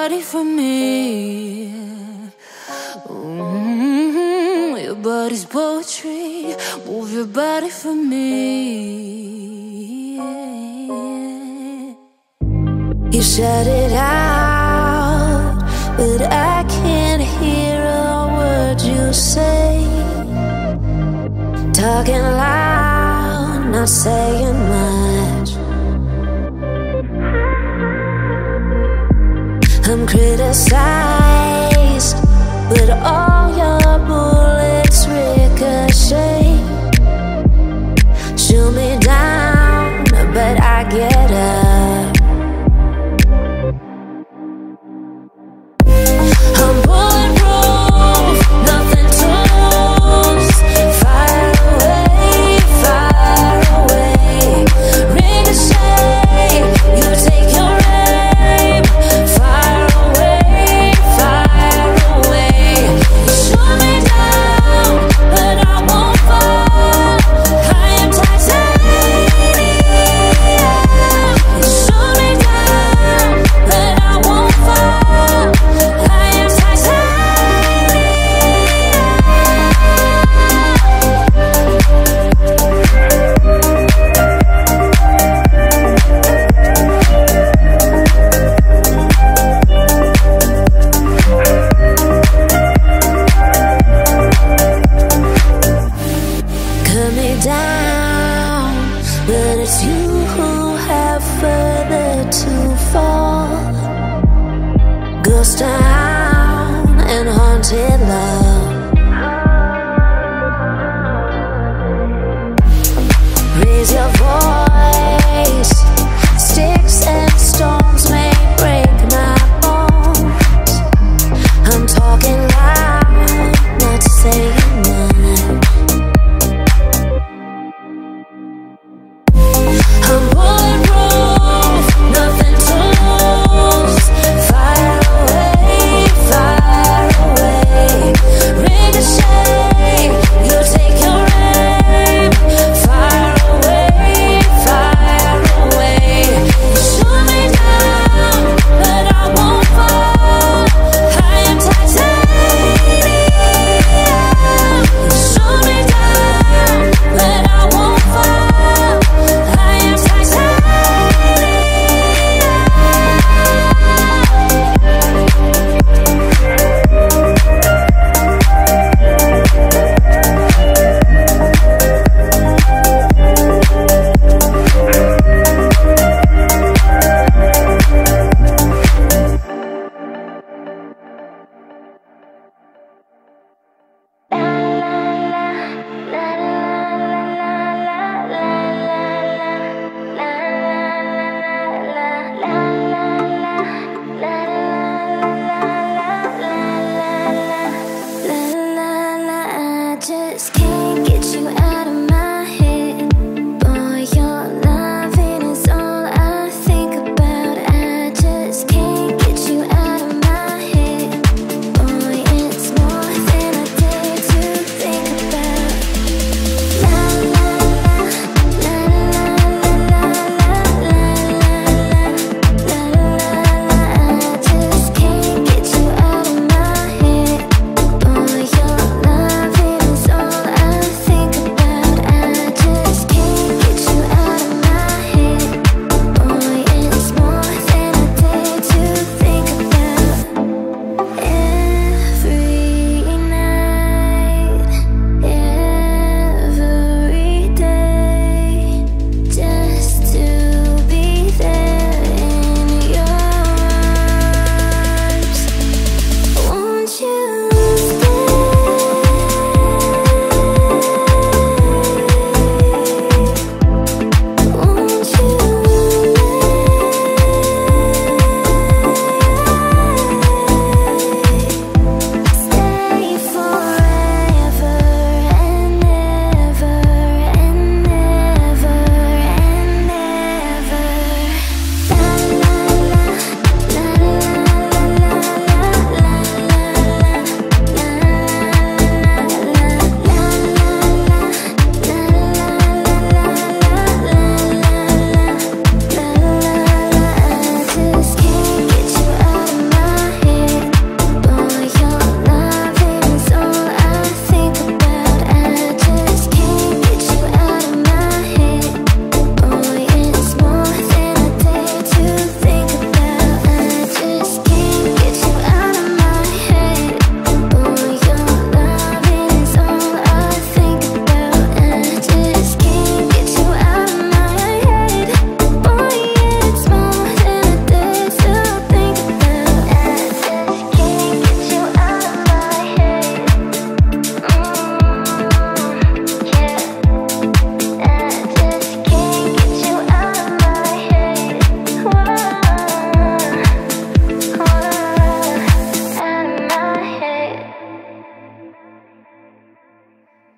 body for me. Mm-hmm. Your body's poetry. Move your body for me. You shout it out, but I can't hear a word you say. Talking loud, not saying much. I'm criticized, but all your bullets ricochet. Shoot me down, but I get up. I'm bulletproof, nothing to lose. Fire away, fire away. Ricochet, you take your aim. Fire away, fire away. You shoot me down, but I won't fall. I am titanium. You shoot me down, but I won't fall. I am cut me down, but it's you who have further to fall. Ghost town and haunted love. Raise your voice. Sticks and stones may break my bones. I'm talking loud, not saying much. I'm bulletproof, nothing to lose. Fire away, fire away. Ricochet, you take your aim. Fire away, fire away. You shoot me down, but I won't fall. I am titanium. You shoot me down, but I won't fall. I am I just can't get you out of my head. Boy, your loving is all I think about. I just can't get you out of my head. Boy, it's more than I dare to think about. La la la, la la la la la la la la. I just can't get you out of my head. Boy, your loving is all I think about.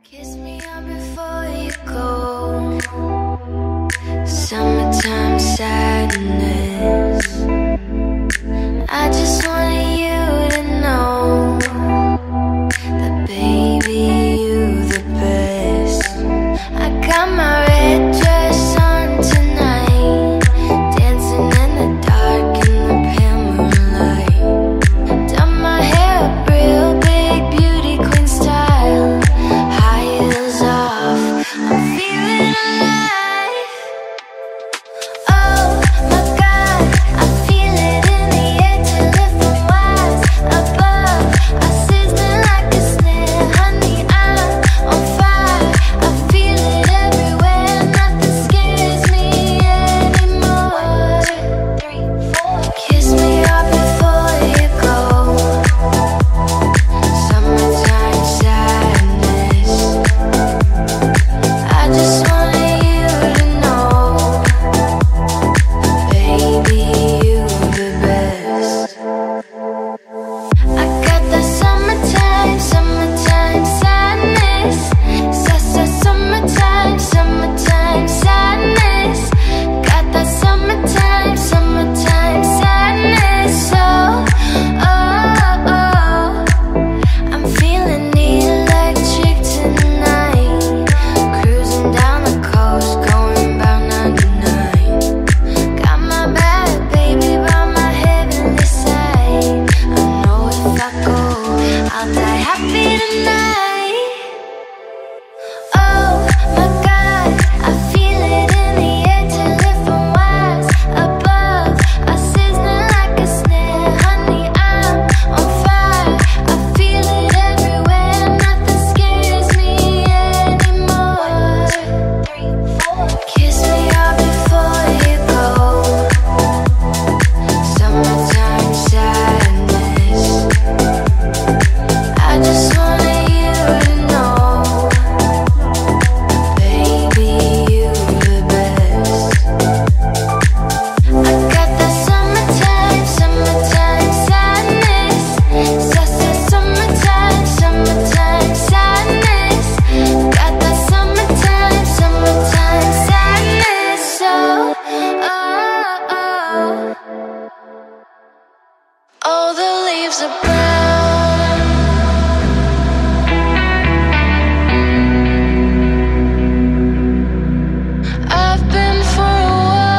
Kiss me up before you go. Summertime sadness. I just wanted you to know that baby, you the best. I got my red dress on tonight, dancing in the dark in the pale moonlight. Done my hair up real big, beauty queen style, high heels off, I'm feeling alive. Oh my God, I feel it in the air till it from wise above. I sizzling like a snare, honey, I'm on fire. I feel it everywhere, nothing scares me anymore. Three, four. Kiss me up before you go. Summertime sadness. I just wanted you to know, baby, you the best. I got the summertime, summertime sadness. Sa-sa summertime, summertime sadness. Got the summertime, summertime sadness. Oh, oh, oh. I'm feeling electric tonight. Cruising down the coast, going about ninety-nine. Got my bad baby by my heavenly side. I know if I go, I'll die happy tonight. Oh my God, I feel it in the air till it from wise above. I sizzling like a snare, honey, I'm on fire. I feel it everywhere, nothing scares me anymore. Three, four. Kiss me up before you go. Summertime sadness. I just wanted you to know, baby, you the best. I got the summertime, summertime sadness. Sa-sa summertime, summertime sadness. Got the summertime, summertime sadness. Oh, oh, oh. All the leaves are brown. I've been for a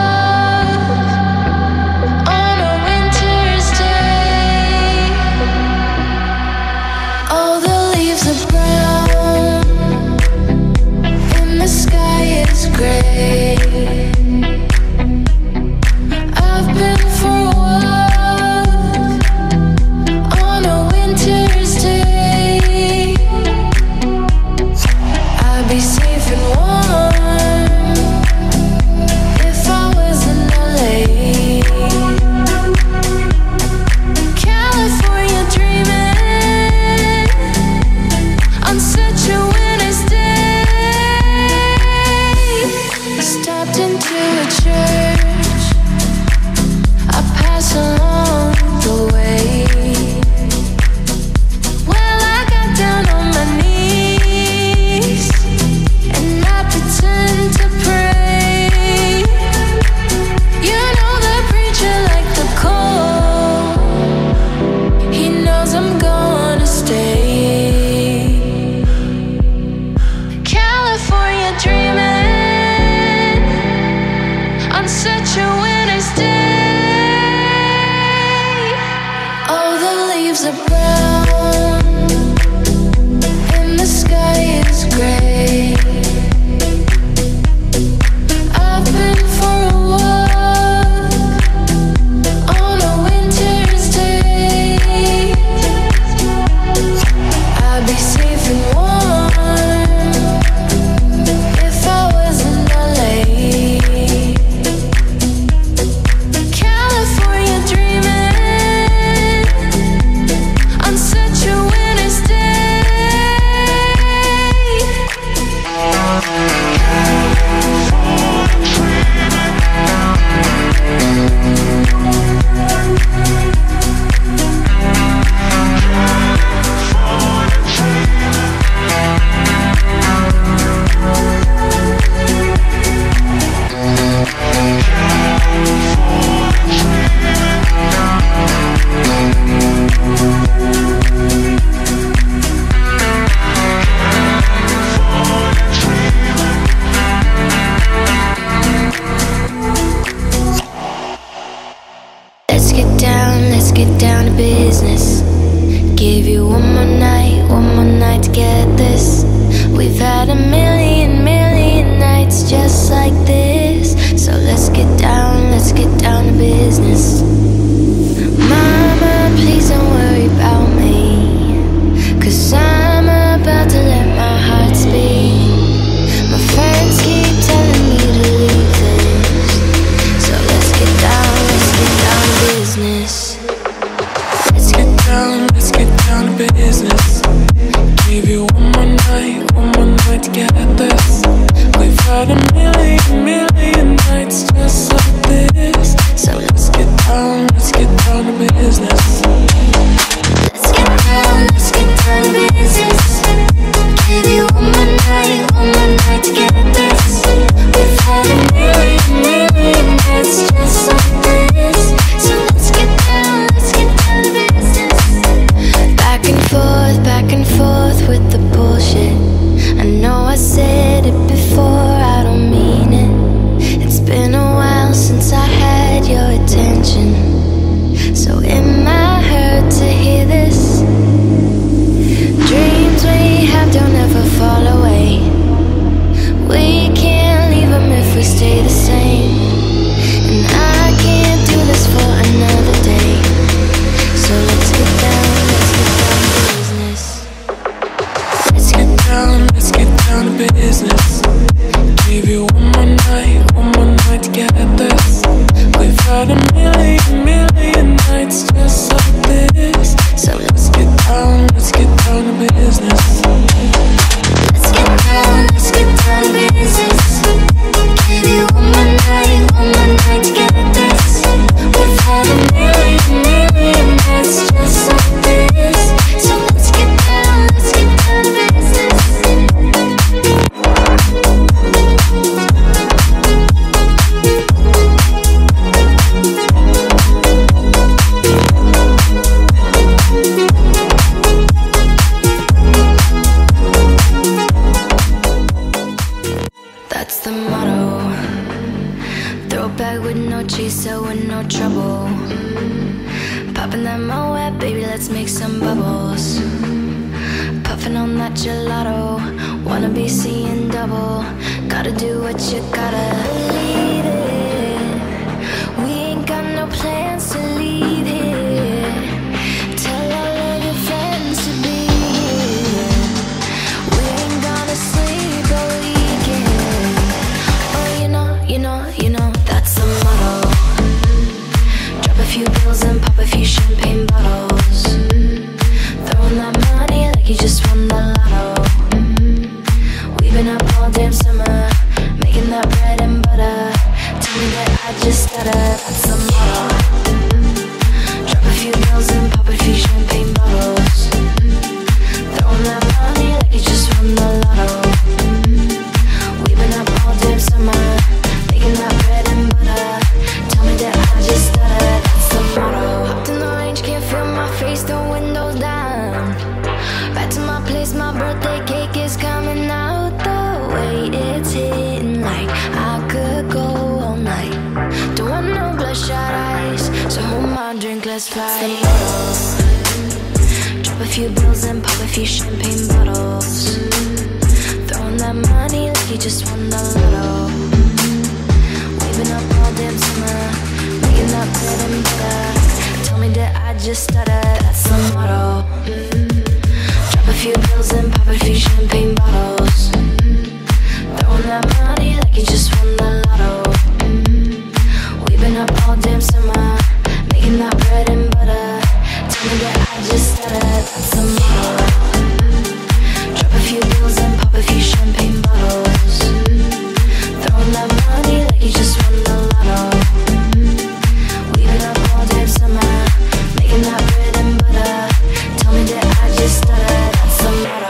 walk on a winter's day. All the leaves are brown and the sky is gray. I've been for a walk on a winter's day. I'd be safe and warm if I was in L A. California dreaming on such a winter's day. Stepped into a church, I pass along the way. Well, I got down on my knees and I pretend to pray. You know the preacher like the cold, he knows I'm gonna stay. California dreaming on such a winter's day. All the leaves are brown and the sky is gray. I've been for a walk on a winter's day. I'd be safe and warm if I was in L A. California dreaming get down to business. Give you one more night, one more night to get this. We've had a million, million nights just like this. So let's get down, let's get down to business. Mama, please don't worry about me, 'cause I'm about to let my heart speak. My friends keep telling me to leave this. So let's get down, let's get down to business. Let's get down, let's get down to business. Give you one more night, one more night to get this. We've had a million, million nights just like this. So let's get down, let's get down to business. Let's get down, let's get down to business. Give you one more night, one more night to get this. We've had a million, million nights just like this. So let's get down, let's get down to business. Back and forth, back and forth with the bullshit. I know I said it before, I don't mean it. It's been a while since I had your attention, so it might hurt to hear this. Dreams we have don't ever fall away. We can't leave them if we stay the same. And I can't do this for another day. So let's get down, let's get down to business. Let's get down, let's get down to business. Give you one more night, one more night to get this. We've had a million, million nights just like this. So let's get down, let's get down to business. Let's get down, let's get down to business. Give you one more night, one more night to get this. We've had a million, million nights just like this. So let's get down, let's get down to business. That's the motto. Throw back with no chaser, with no trouble. Popping that Moet, baby, let's make some bubbles. Puffing on that gelato, wanna be seeing double. Gotta do what you gotta. Believe it, we ain't got no plans to leave here. Tell all of your friends to be here. We ain't gonna sleep a weekend. Oh, you know, you know, you know, that's the motto. Drop a few bills and pop a few champagne bottles. Throwing that money like you just won the lotto. We've been up all damn summer, making that bread and butter. Tell me that I just gotta, that's the motto. Drop a few bills and pop a few champagne bottles. Throwing that money like you just won the lotto. We've been up all damn summer, making that bread and butter. Tell me that I just gotta, that's the motto. Hopped in the range, can't feel my face, the windows down. Back to my place, my birthday cake is coming out. The way it's hitting like I could go all night. Don't want no bloodshot eyes, so hold my drink, let's fly. Drop a few bills and pop a few champagne bottles. Throwing that money like you just won the lotto. We've been up all damn summer, making that bread and butter. Tell me that I just stutter, that's the motto. Drop a few bills and pop a few champagne bottles. Throwing that money like you just won the lotto. We've been up all damn summer, making that bread and butter. Tell me that I just stutter, that's the motto. Drop a few bills and pop a few champagne bottles. Throwing that money like you just won the lotto. We've been up all damn summer, making that bread and butter. Tell me that I just stutter, that's the motto.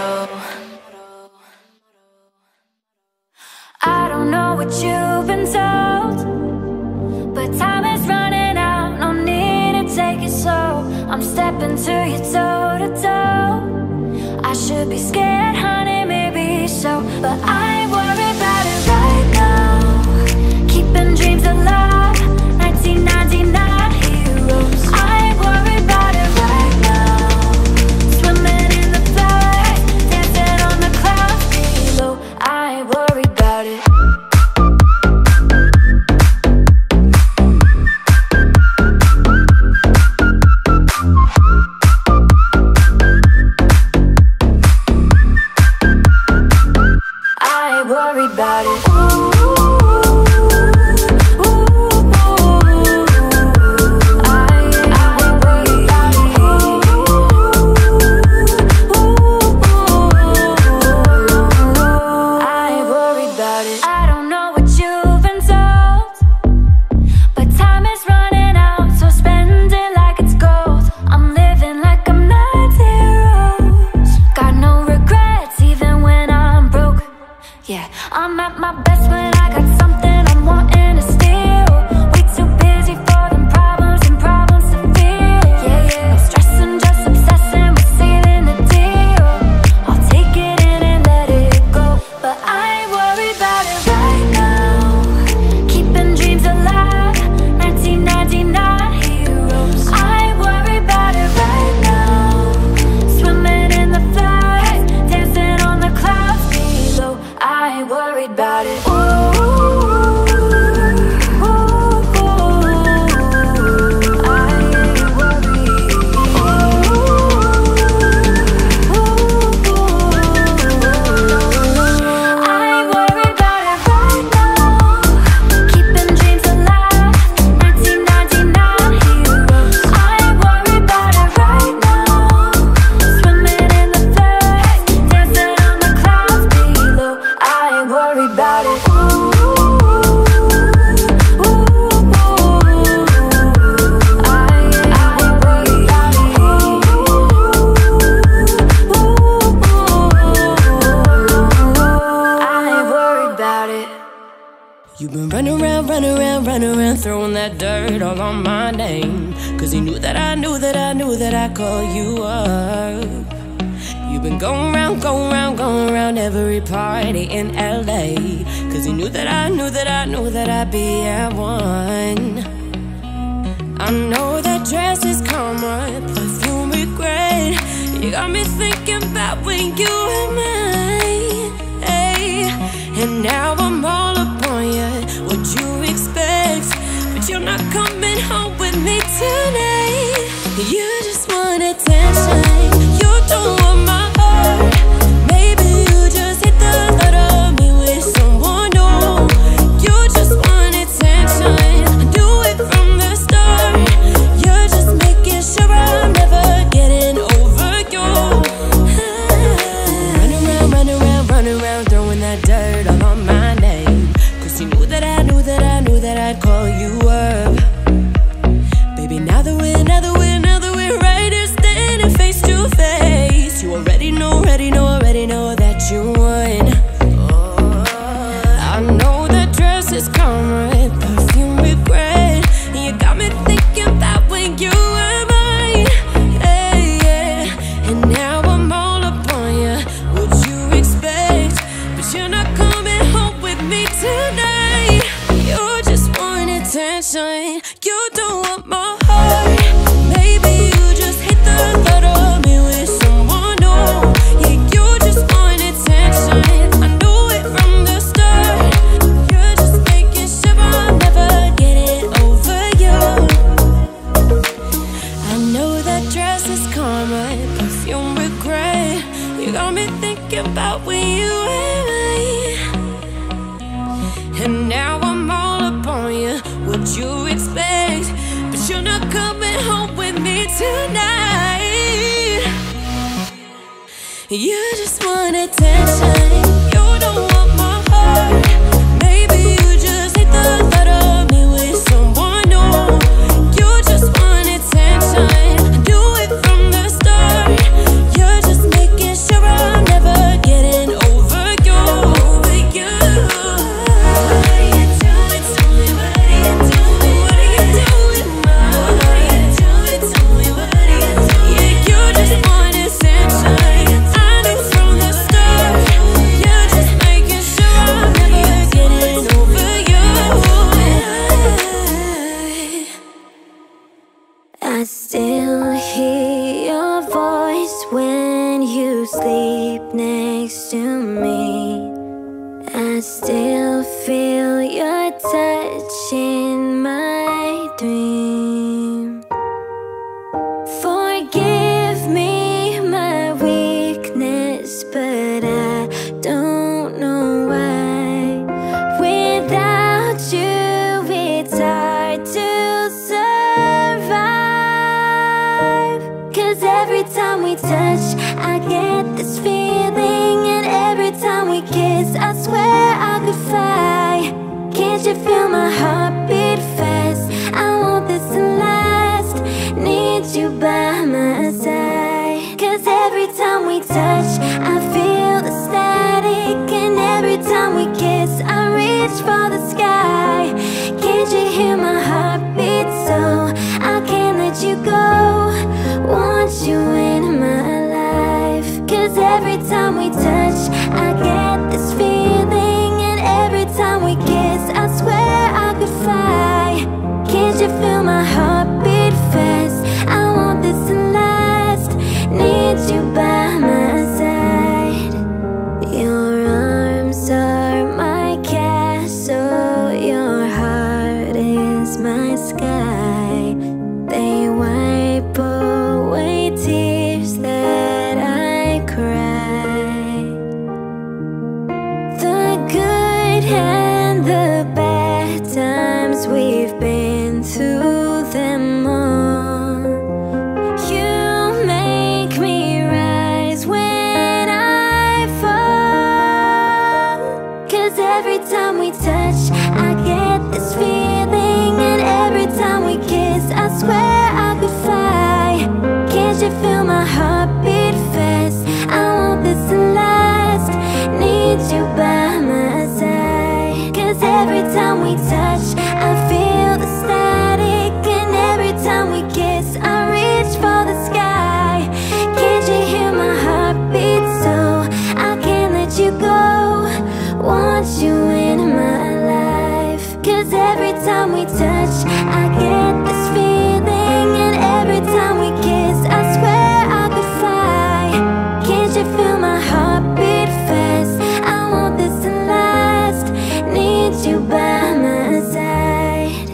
I don't know what you've been told, but time is running out, no need to take it slow. I'm stepping to you toe to toe. I should be scared, honey, maybe so, but I ain't worried about it right now. Keeping dreams alive, nineteen ninety-nine heroes. I ain't worried ain't worried about it. I ain't worried about it. I'm at my best when I got something I'm wanting to steal. We too busy for them problems and problems to feel. Yeah, yeah. No stressing, just obsessing with sealing the deal. I'll take it in and let it go, but I ain't worried about it right now. Keeping dreams alive, nineteen ninety-nine heroes. I ain't worried about it right now. Swimming in the flies, dancing on the clouds below. I ain't worried about it. Ooh, ooh, ooh, I ain't worried. Ooh, ooh, I ain't worried about it right now. Keeping dreams alive, nineteen ninety-nine heroes. I ain't worried about it right now. Swimming in the floods, dancing on the clouds below. I ain't worried about it. Ooh, ooh, ooh, I ain't worried about it. I ain't worried about it. You've been running around, running around, running around, throwing that dirt all on my name. Cause you knew that I knew that I knew that I'd call you up. You've been going round, going round, going round every party in L A. Cause you knew that I knew that I knew that I'd be at one. I know that dress is karma, perfume regret. You got me thinking about when you were mine, hey. And now I'm all upon you, what you expect. But you're not coming home with me tonight. You just want attention, you don't want my heart. Maybe you just hate the thought of me with someone new. You just want attention, I knew it from the start. You're just making sure I'm never getting over you. Run around, run around, run around, throwing that dirt all on my name. Cause you knew that I knew that I knew that I'd call you up. Baby, now that we're, now that we're, now that we're right here standing face to face, you already know, already know, already know that you won. I know that dress is karma, perfume regret. You got me thinking about when you were mine, hey, yeah. And now I'm all upon you, what you expect. But you're not coming home with me tonight. You just want attention, you don't want my heart. Maybe you just hate the thought of me with someone new. Yeah, you just want attention, I knew it from the start. You're just making sure I'm never getting over you. I know that dress is karma, perfume regret. You got me thinking about when you were mine. And now I'm all upon you, what you expect. But you're not coming home with me tonight. You just want attention, you don't want my heart. Maybe you just hate the thought of me with someone new. You just want attention, I knew it from the start. You're just making sure I'm never getting over you, over you. What are you doing to me? What are you doing? What are you doing, ma? What are you doing to me? What are you doing? Yeah, you just want attention, I knew from the start. I still feel your touch in my dream. Forgive me my weakness, but I don't know why. Without you, it's hard to survive. 'Cause every time we touch, I get this feeling, and every time we kiss, I swear I could fly. Can't you feel my heartbeat fast? I want this to last. Need you by my side. 'Cause every time we touch, I feel the static, and every time we kiss, I reach for the sky. Can't you hear my heartbeat? So I can't let you go. Want you in my life. 'Cause every time we touch, I get this feeling, and every time we kiss, I swear I could fly. Can't you feel my heartbeat fast? I want this to last. Need you by my side. Your arms are my castle, your heart is my sky. They wipe away tears that I cry. The good and the bad times, we've been through them all. You make me rise when I fall. 'Cause every time we touch, I get this feeling, and every time we kiss, I swear I could fly. Can't you feel my heartbeat fast? I want this to last. Need you by my side. 'Cause every time we touch, I feel the static, and every time we kiss, I reach for the sky. Can't you hear my heartbeat? So I can't let you go. Want you in my life. 'Cause every time we touch, I get this feeling, and every time we kiss, I swear I could fly. Can't you feel my heartbeat fast? I want this to last. Need you by my side.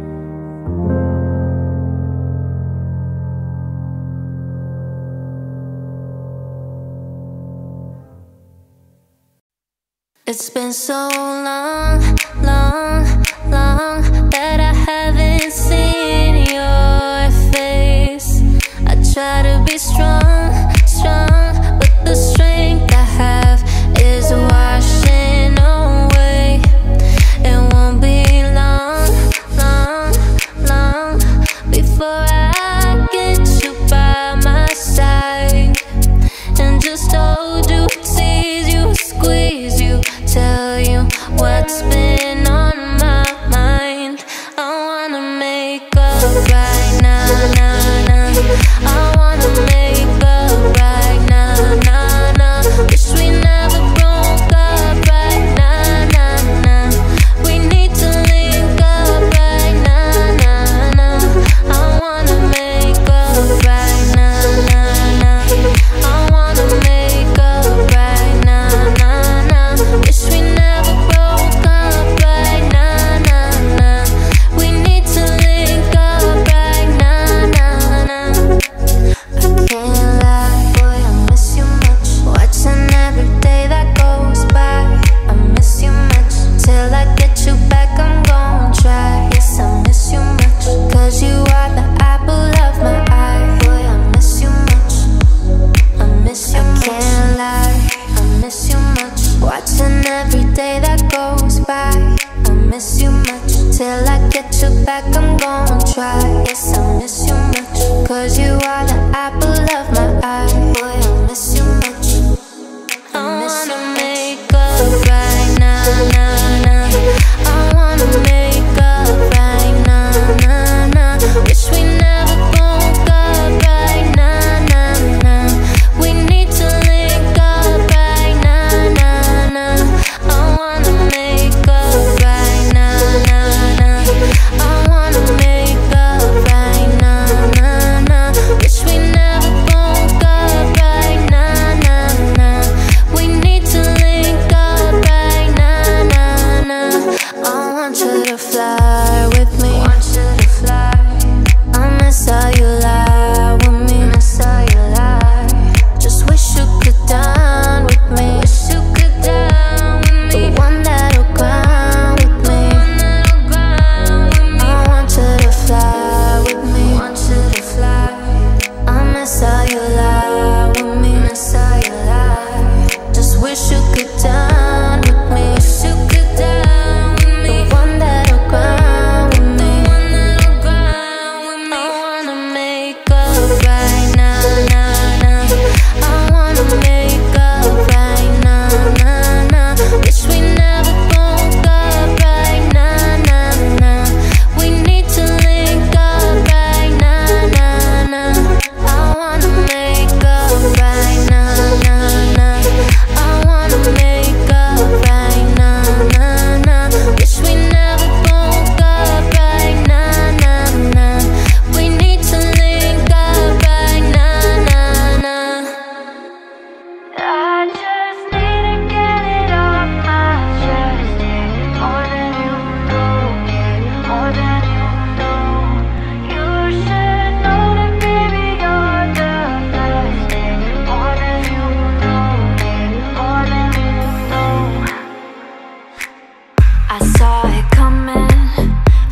It's been so long, long, long that I haven't seen your face. I try to be strong, strong, but the strength I have is washing away. It won't be long, long, long before I get you by my side and just hold you, tease you, squeeze you, tell you what's been on my mind. I wanna make up right now, now, now. I wanna make up right now, now, now. Wish we never broke up right now, now, now. We need to link up right now, now, now. I wanna make up right now, now, now. I wanna make up right now, now, now. Wish we never broke up right now, now, now. We need to link up right now, now, now. I can't lie, boy, I miss you much. Watching every day that goes by, I miss you much. Till I get you back, I'm gon' try. Yes, I miss you much. 'Cause you are the apple of my eye. Boy, I miss you much. I miss you much. I can't lie, I miss you much. Watching every day that goes by, I miss you much. Till I get you back, I'm gon' try. Yes, I miss you much. 'Cause you are the apple of my eye. Boy, I miss you much. I wanna make up right now, now, now. I wanna make up right now, now, now. Wish we never broke up right now, now, now. We need to link up right now, now, now. I wanna make up right now, now, now. I wanna make up right now, now, now. Wish we never broke up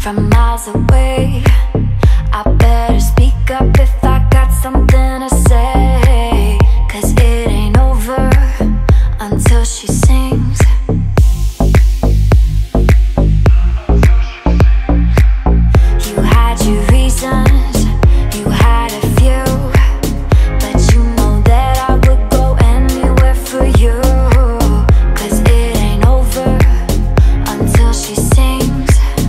from miles away. I better speak up if I got something to say, 'cause it ain't over until she sings. You had your reasons, you had a few, but you know that I would go anywhere for you, 'cause it ain't over until she sings.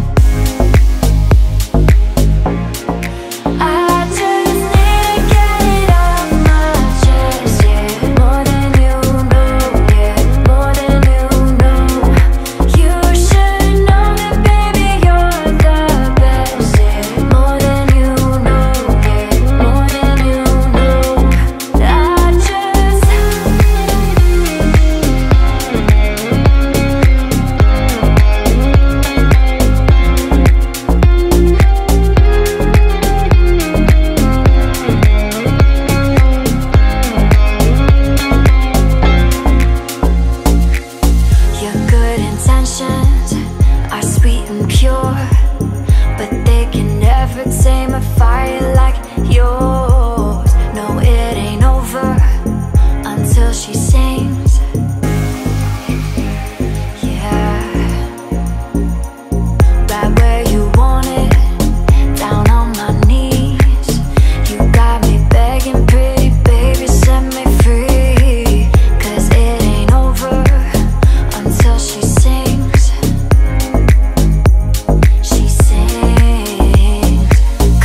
I just need to get it off my chest, yeah, more than you know, yeah, more than you know. You should know that, baby, you're the best, yeah, more than you know, yeah, more than you know. I just your good intentions are sweet and pure, but they can never tame a fire like yours. No, it ain't over until she sings. Yeah, right where you want it, down on my knees. You got me begging, pretty baby, set me free, 'cause it ain't over until she sings. She sings.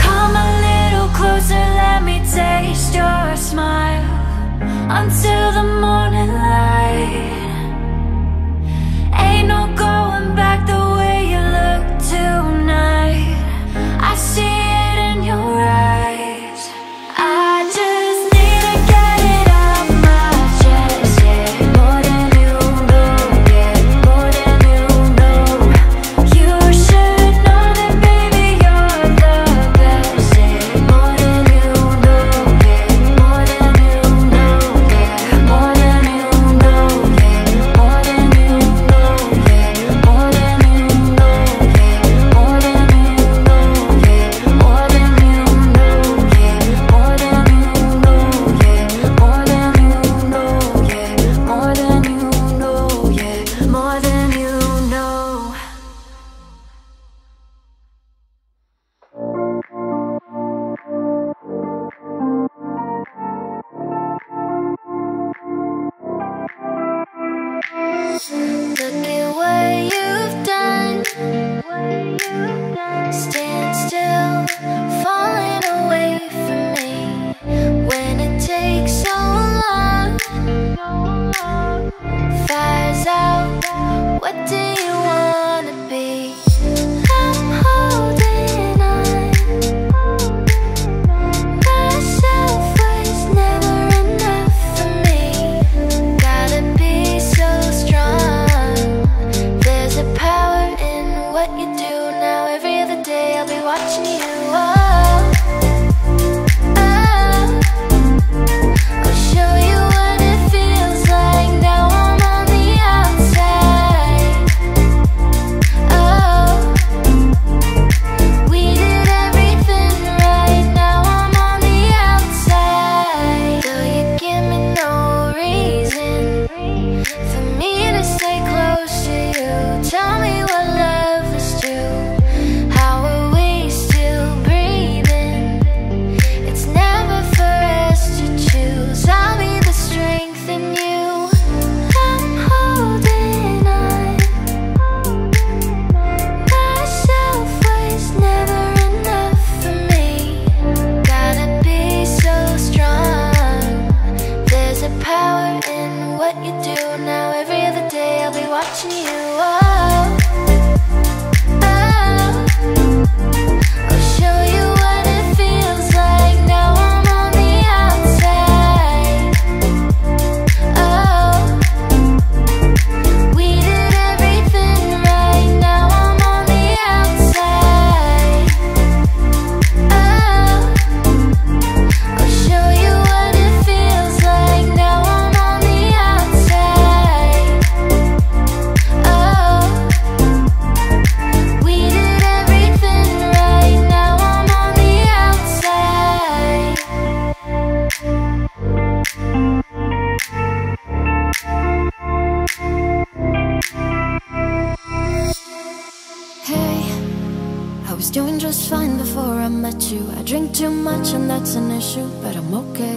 was doing just fine before I met you. I drink too much and that's an issue, but I'm okay.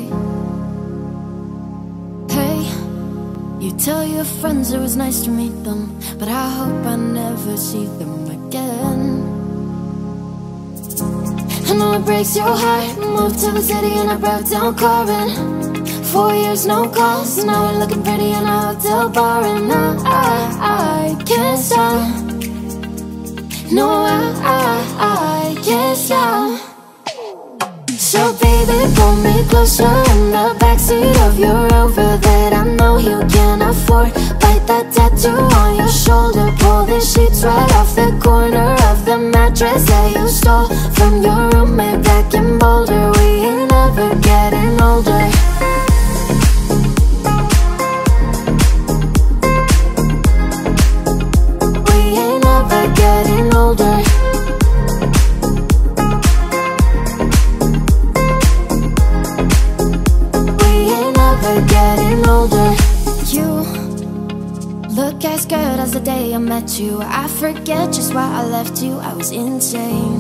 Hey, you tell your friends it was nice to meet them, but I hope I never see them again. I know it breaks your heart. Moved to the city and I broke down crying. Four years no calls, now we're looking pretty in a hotel bar. And I, I, I can't stop. No, I, I, I can't stop. So baby, pull me closer in the backseat of your Rover that I know you can't afford. Bite that tattoo on your shoulder. Pull the sheets right off the corner of the mattress that you stole from your roommate back in Boulder. We ain't ever getting older. We ain't ever getting older. Getting older. You look as good as the day I met you. I forget just why I left you. I was insane.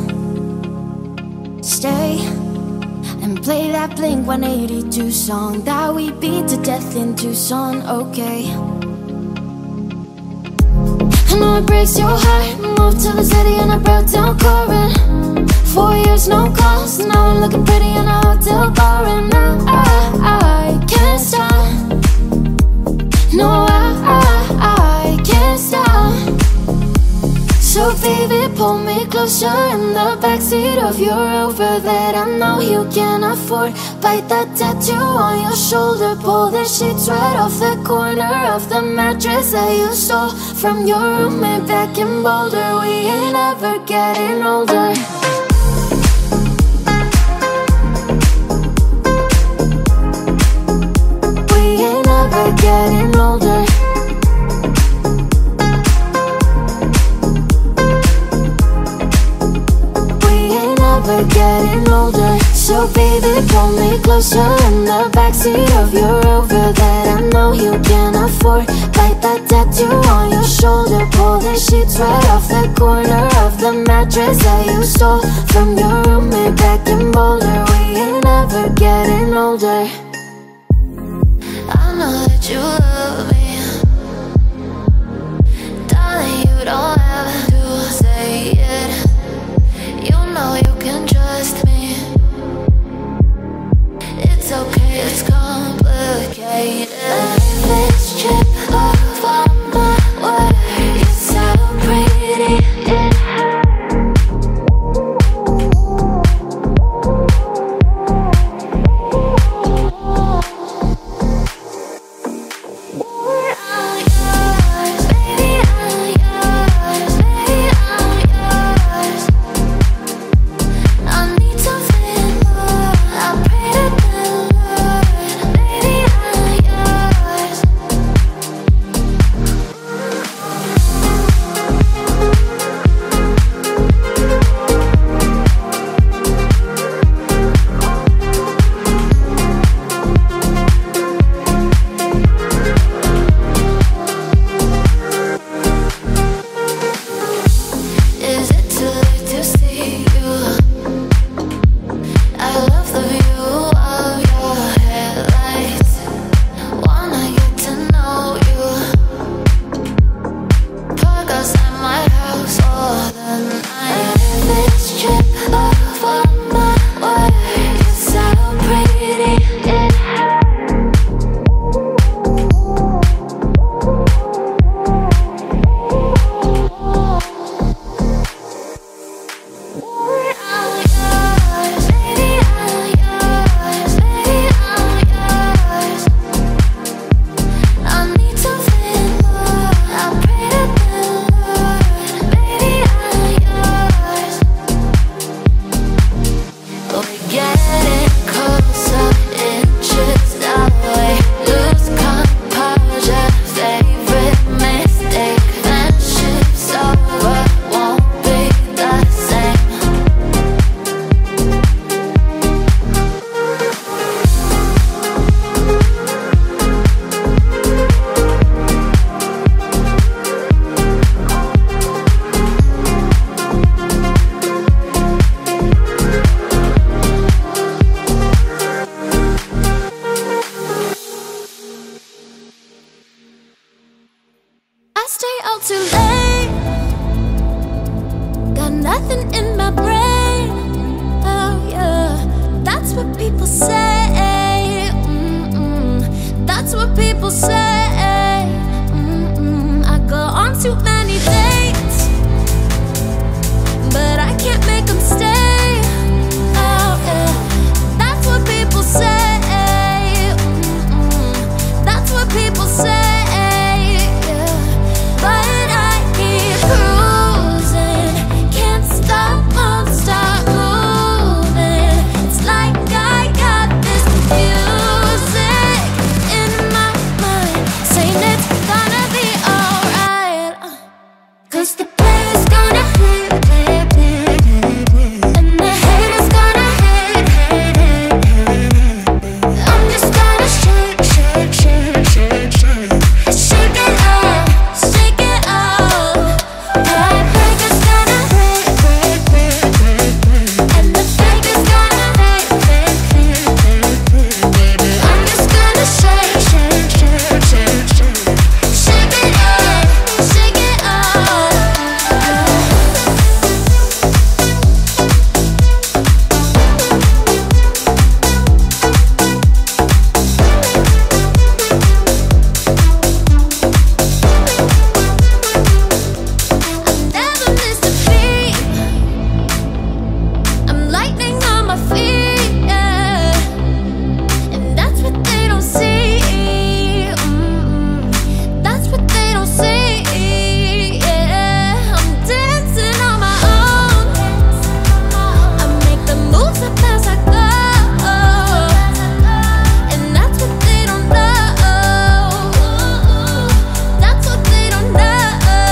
Stay and play that Blink one eighty-two song that we beat to death in Tucson. Okay, I know it breaks your heart. Moved to the city and I broke down crying. Four years no calls, now we're looking pretty in a hotel bar. And I, I, I can't stop. No, I, I, I can't stop. So baby, pull me closer in the backseat of your Rover that I know you can't afford. Bite that tattoo on your shoulder. Pull the sheets right off the corner of the mattress that you stole from your roommate back in Boulder. We ain't ever getting older. Getting older. We ain't ever getting older. So baby, pull me closer in the backseat of your Rover that I know you can't afford. Bite that tattoo on your shoulder. Pull the sheets right off the corner of the mattress that you stole from your roommate back in Boulder. We ain't ever getting older. I know that you love me, darling, you don't have to say it. You know you can trust me. It's okay, it's complicated. Let's trip over my water. You're so pretty, it hurts. nothing in my brain. Oh yeah, that's what people say. Mm-mm. That's what people say. Mm-mm. I go on too many dates, but I can't make them stay. Oh yeah, that's what people say. Mm-mm. That's what people say. Yeah. But I keep cruising, can't stop, won't stop moving. It's like I got this music in my mind, saying it's gonna be alright. 'Cause the player's gonna play, play, play, play, and the haters gonna hate, hate, hate, hate. I'm just gonna shake, shake, shake, shake, shake, shake it up, shake it up. Heartbreakers gonna break, break, break, break, break, and the fakers gonna hate, hate, hate, hate, hate. Baby, I'm just gonna shake, shake, shake, shake, shake, shake it up, shake it up. Never miss a beat. I'm lightning on my feet, yeah. And that's what they don't see. Mm-mm. That's what they don't see, yeah. I'm dancing on my own. I make the moves up as I go, and that's what they don't know. That's what they don't know.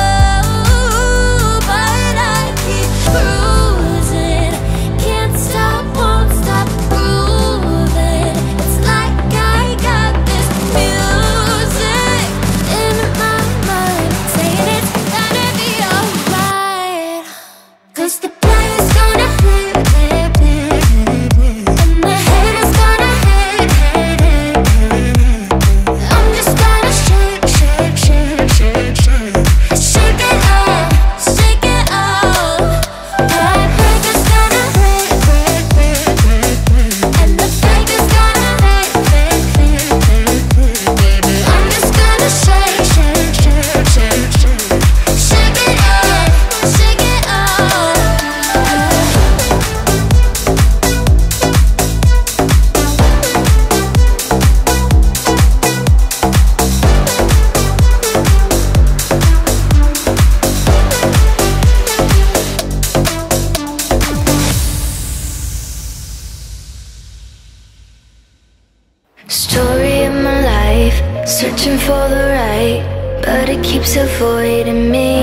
But I keep cruising, can't stop, won't stop grooving. It's like I got this music in my mind, saying it's gonna be alright. 'Cause the player's gonna play, play, play, play, play, and the haters gonna hate, hate, hate, hate. I'm just gonna shake, shake, shake, shake, shake, shake it up, shake it up. Heartbreakers gonna break, break, break, break, break, and the fakers gonna hate, hate, hate, hate, hate. Baby, I'm just gonna shake, shake, shake, shake, shake, shake it up, shake it up. Story of my life, searching for the right, but it keeps avoiding me.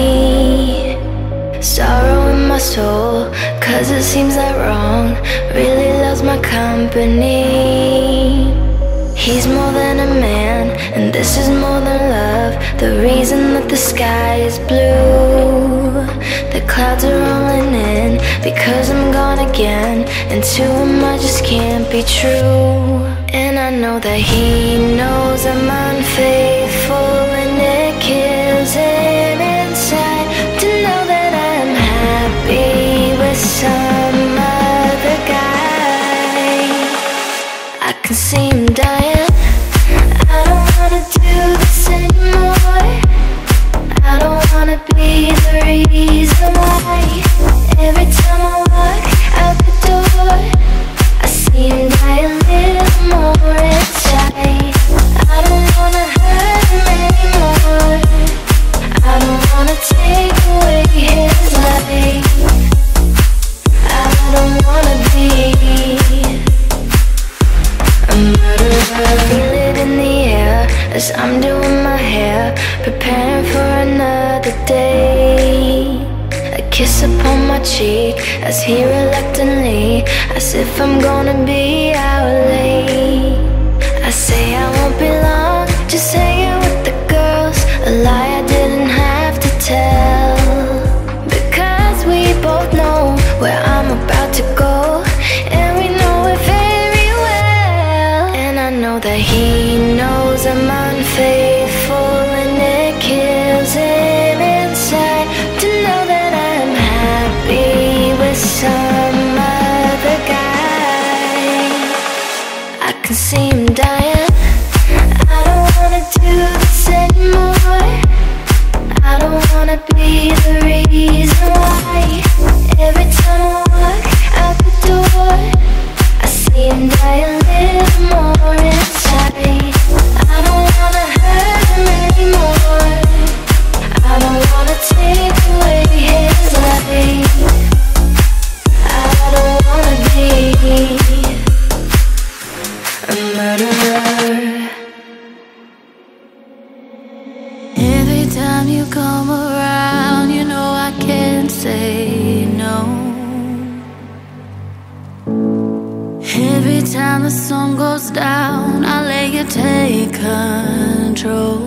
Sorrow in my soul, 'cause it seems like wrong really loves my company. He's more than a man, and this is more than love. The reason that the sky is blue, the clouds are rolling in because I'm gone again, and to him I just can't be true. And I know that he knows I'm unfaithful, and it kills him inside to know that I'm happy with some other guy. I can see him dying. I don't wanna do this anymore. I don't wanna be the reason why. Every time I walk out the door, I see him die a little more inside. I don't wanna hurt him anymore. I don't wanna take away his life. I don't wanna be a murderer. Feel it in the air as I'm doing my hair, preparing for another day. A kiss upon my cheek as he reluctantly asks if I'm gonna be out late. I say I won't be long, just hanging with the girls, a lie I didn't have to tell, because we both know where I'm about to go, and we know it very well. And I know that he knows I'm unfaithful, and it kills him inside to know that I'm happy take away his life. I don't wanna be a murderer. Every time you come around, you know I can't say no. Every time the sun goes down, I let you take control.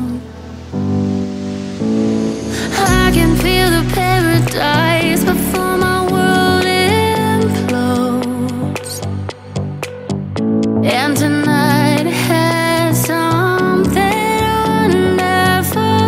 I can feel the paradise before my world implodes. And tonight has something wonderful.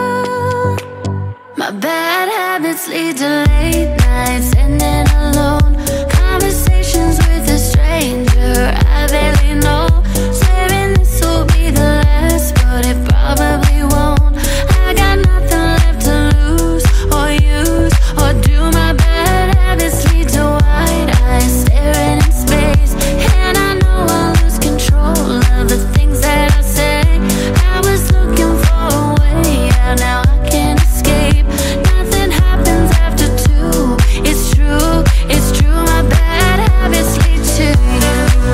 My bad habits lead to late nights, ending alone. Conversations with a stranger I barely know. Swearing this will be the last, but it probably won't. I got nothing left to lose or use or do. My bad habits lead to wide eyes staring in space, and I know I'll lose control of the things that I say. I was looking for a way out, now I can't escape. Nothing happens after two. It's true, it's true. My bad habits lead to you.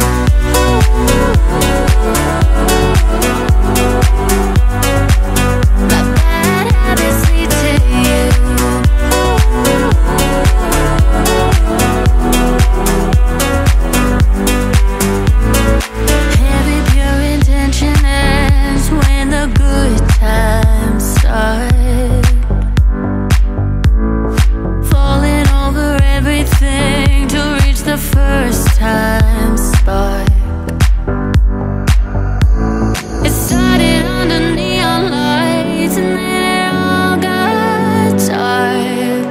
My bad habits lead to you. Every pure intention ends when the good times start. Falling over everything to reach the first time spark. It started under neon lights and then it all got dark.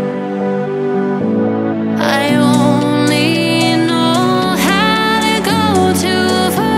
I only know how to go too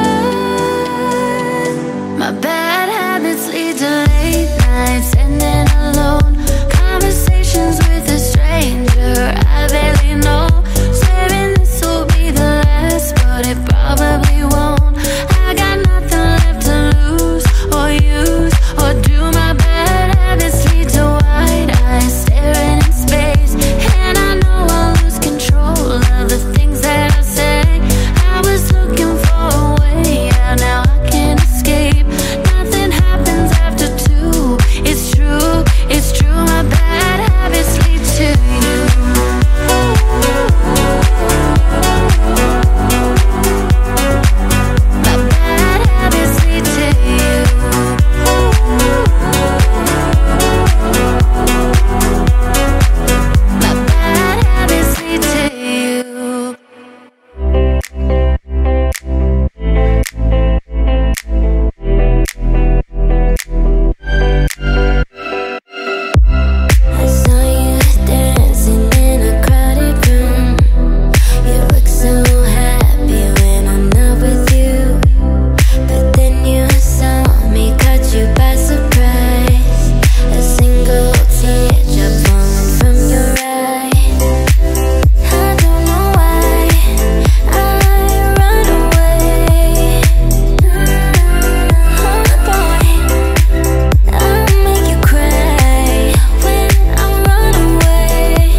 far. My bad habits lead to late nights, ending alone. Conversations with a stranger I barely know. Swearing this will be the last, but it probably won't. I got nothing left to lose or use or do. My bad habits lead to wide eyes staring in space, and I know I'll lose control of the things that I say. I was looking for a way out, now I can't escape. Nothing happens after two. It's true, it's true. My bad habits lead to you. My bad habits lead to you. My bad habits lead to you. I saw you dancing in a crowded room. You look so happy when I'm not with you. But then you saw me, caught you by surprise. A single teardrop falling from your eye. I don't know why I run away. Oh boy, I'll make you cry when I run away.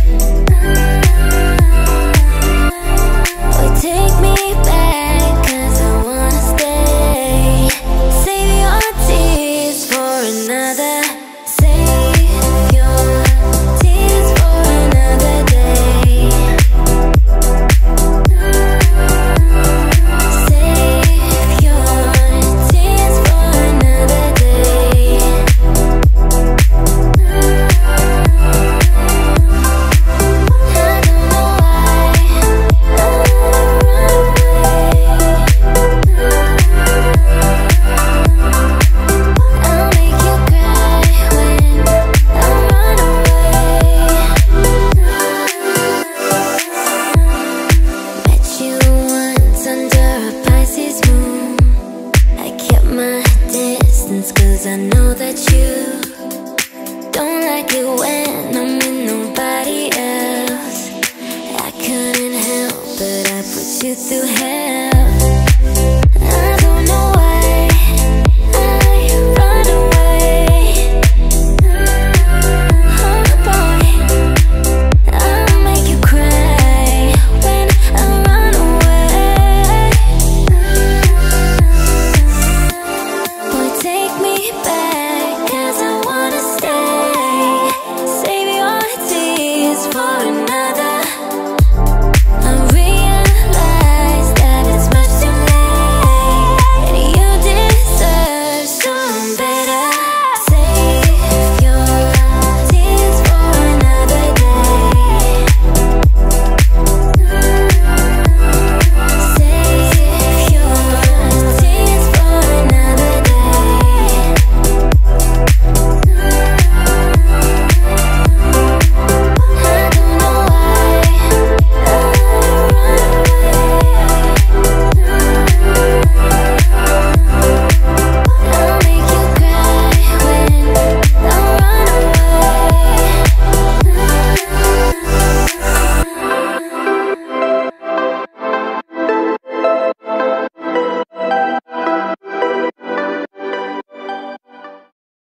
Or take me back, 'cause I wanna stay. Save your tears for another. Save your tears for another day. Save your tears for another day. I don't know why I run away. I'll make you cry when I run away. Met you once under a Pisces moon. I kept my distance 'cause I know that you don't like it when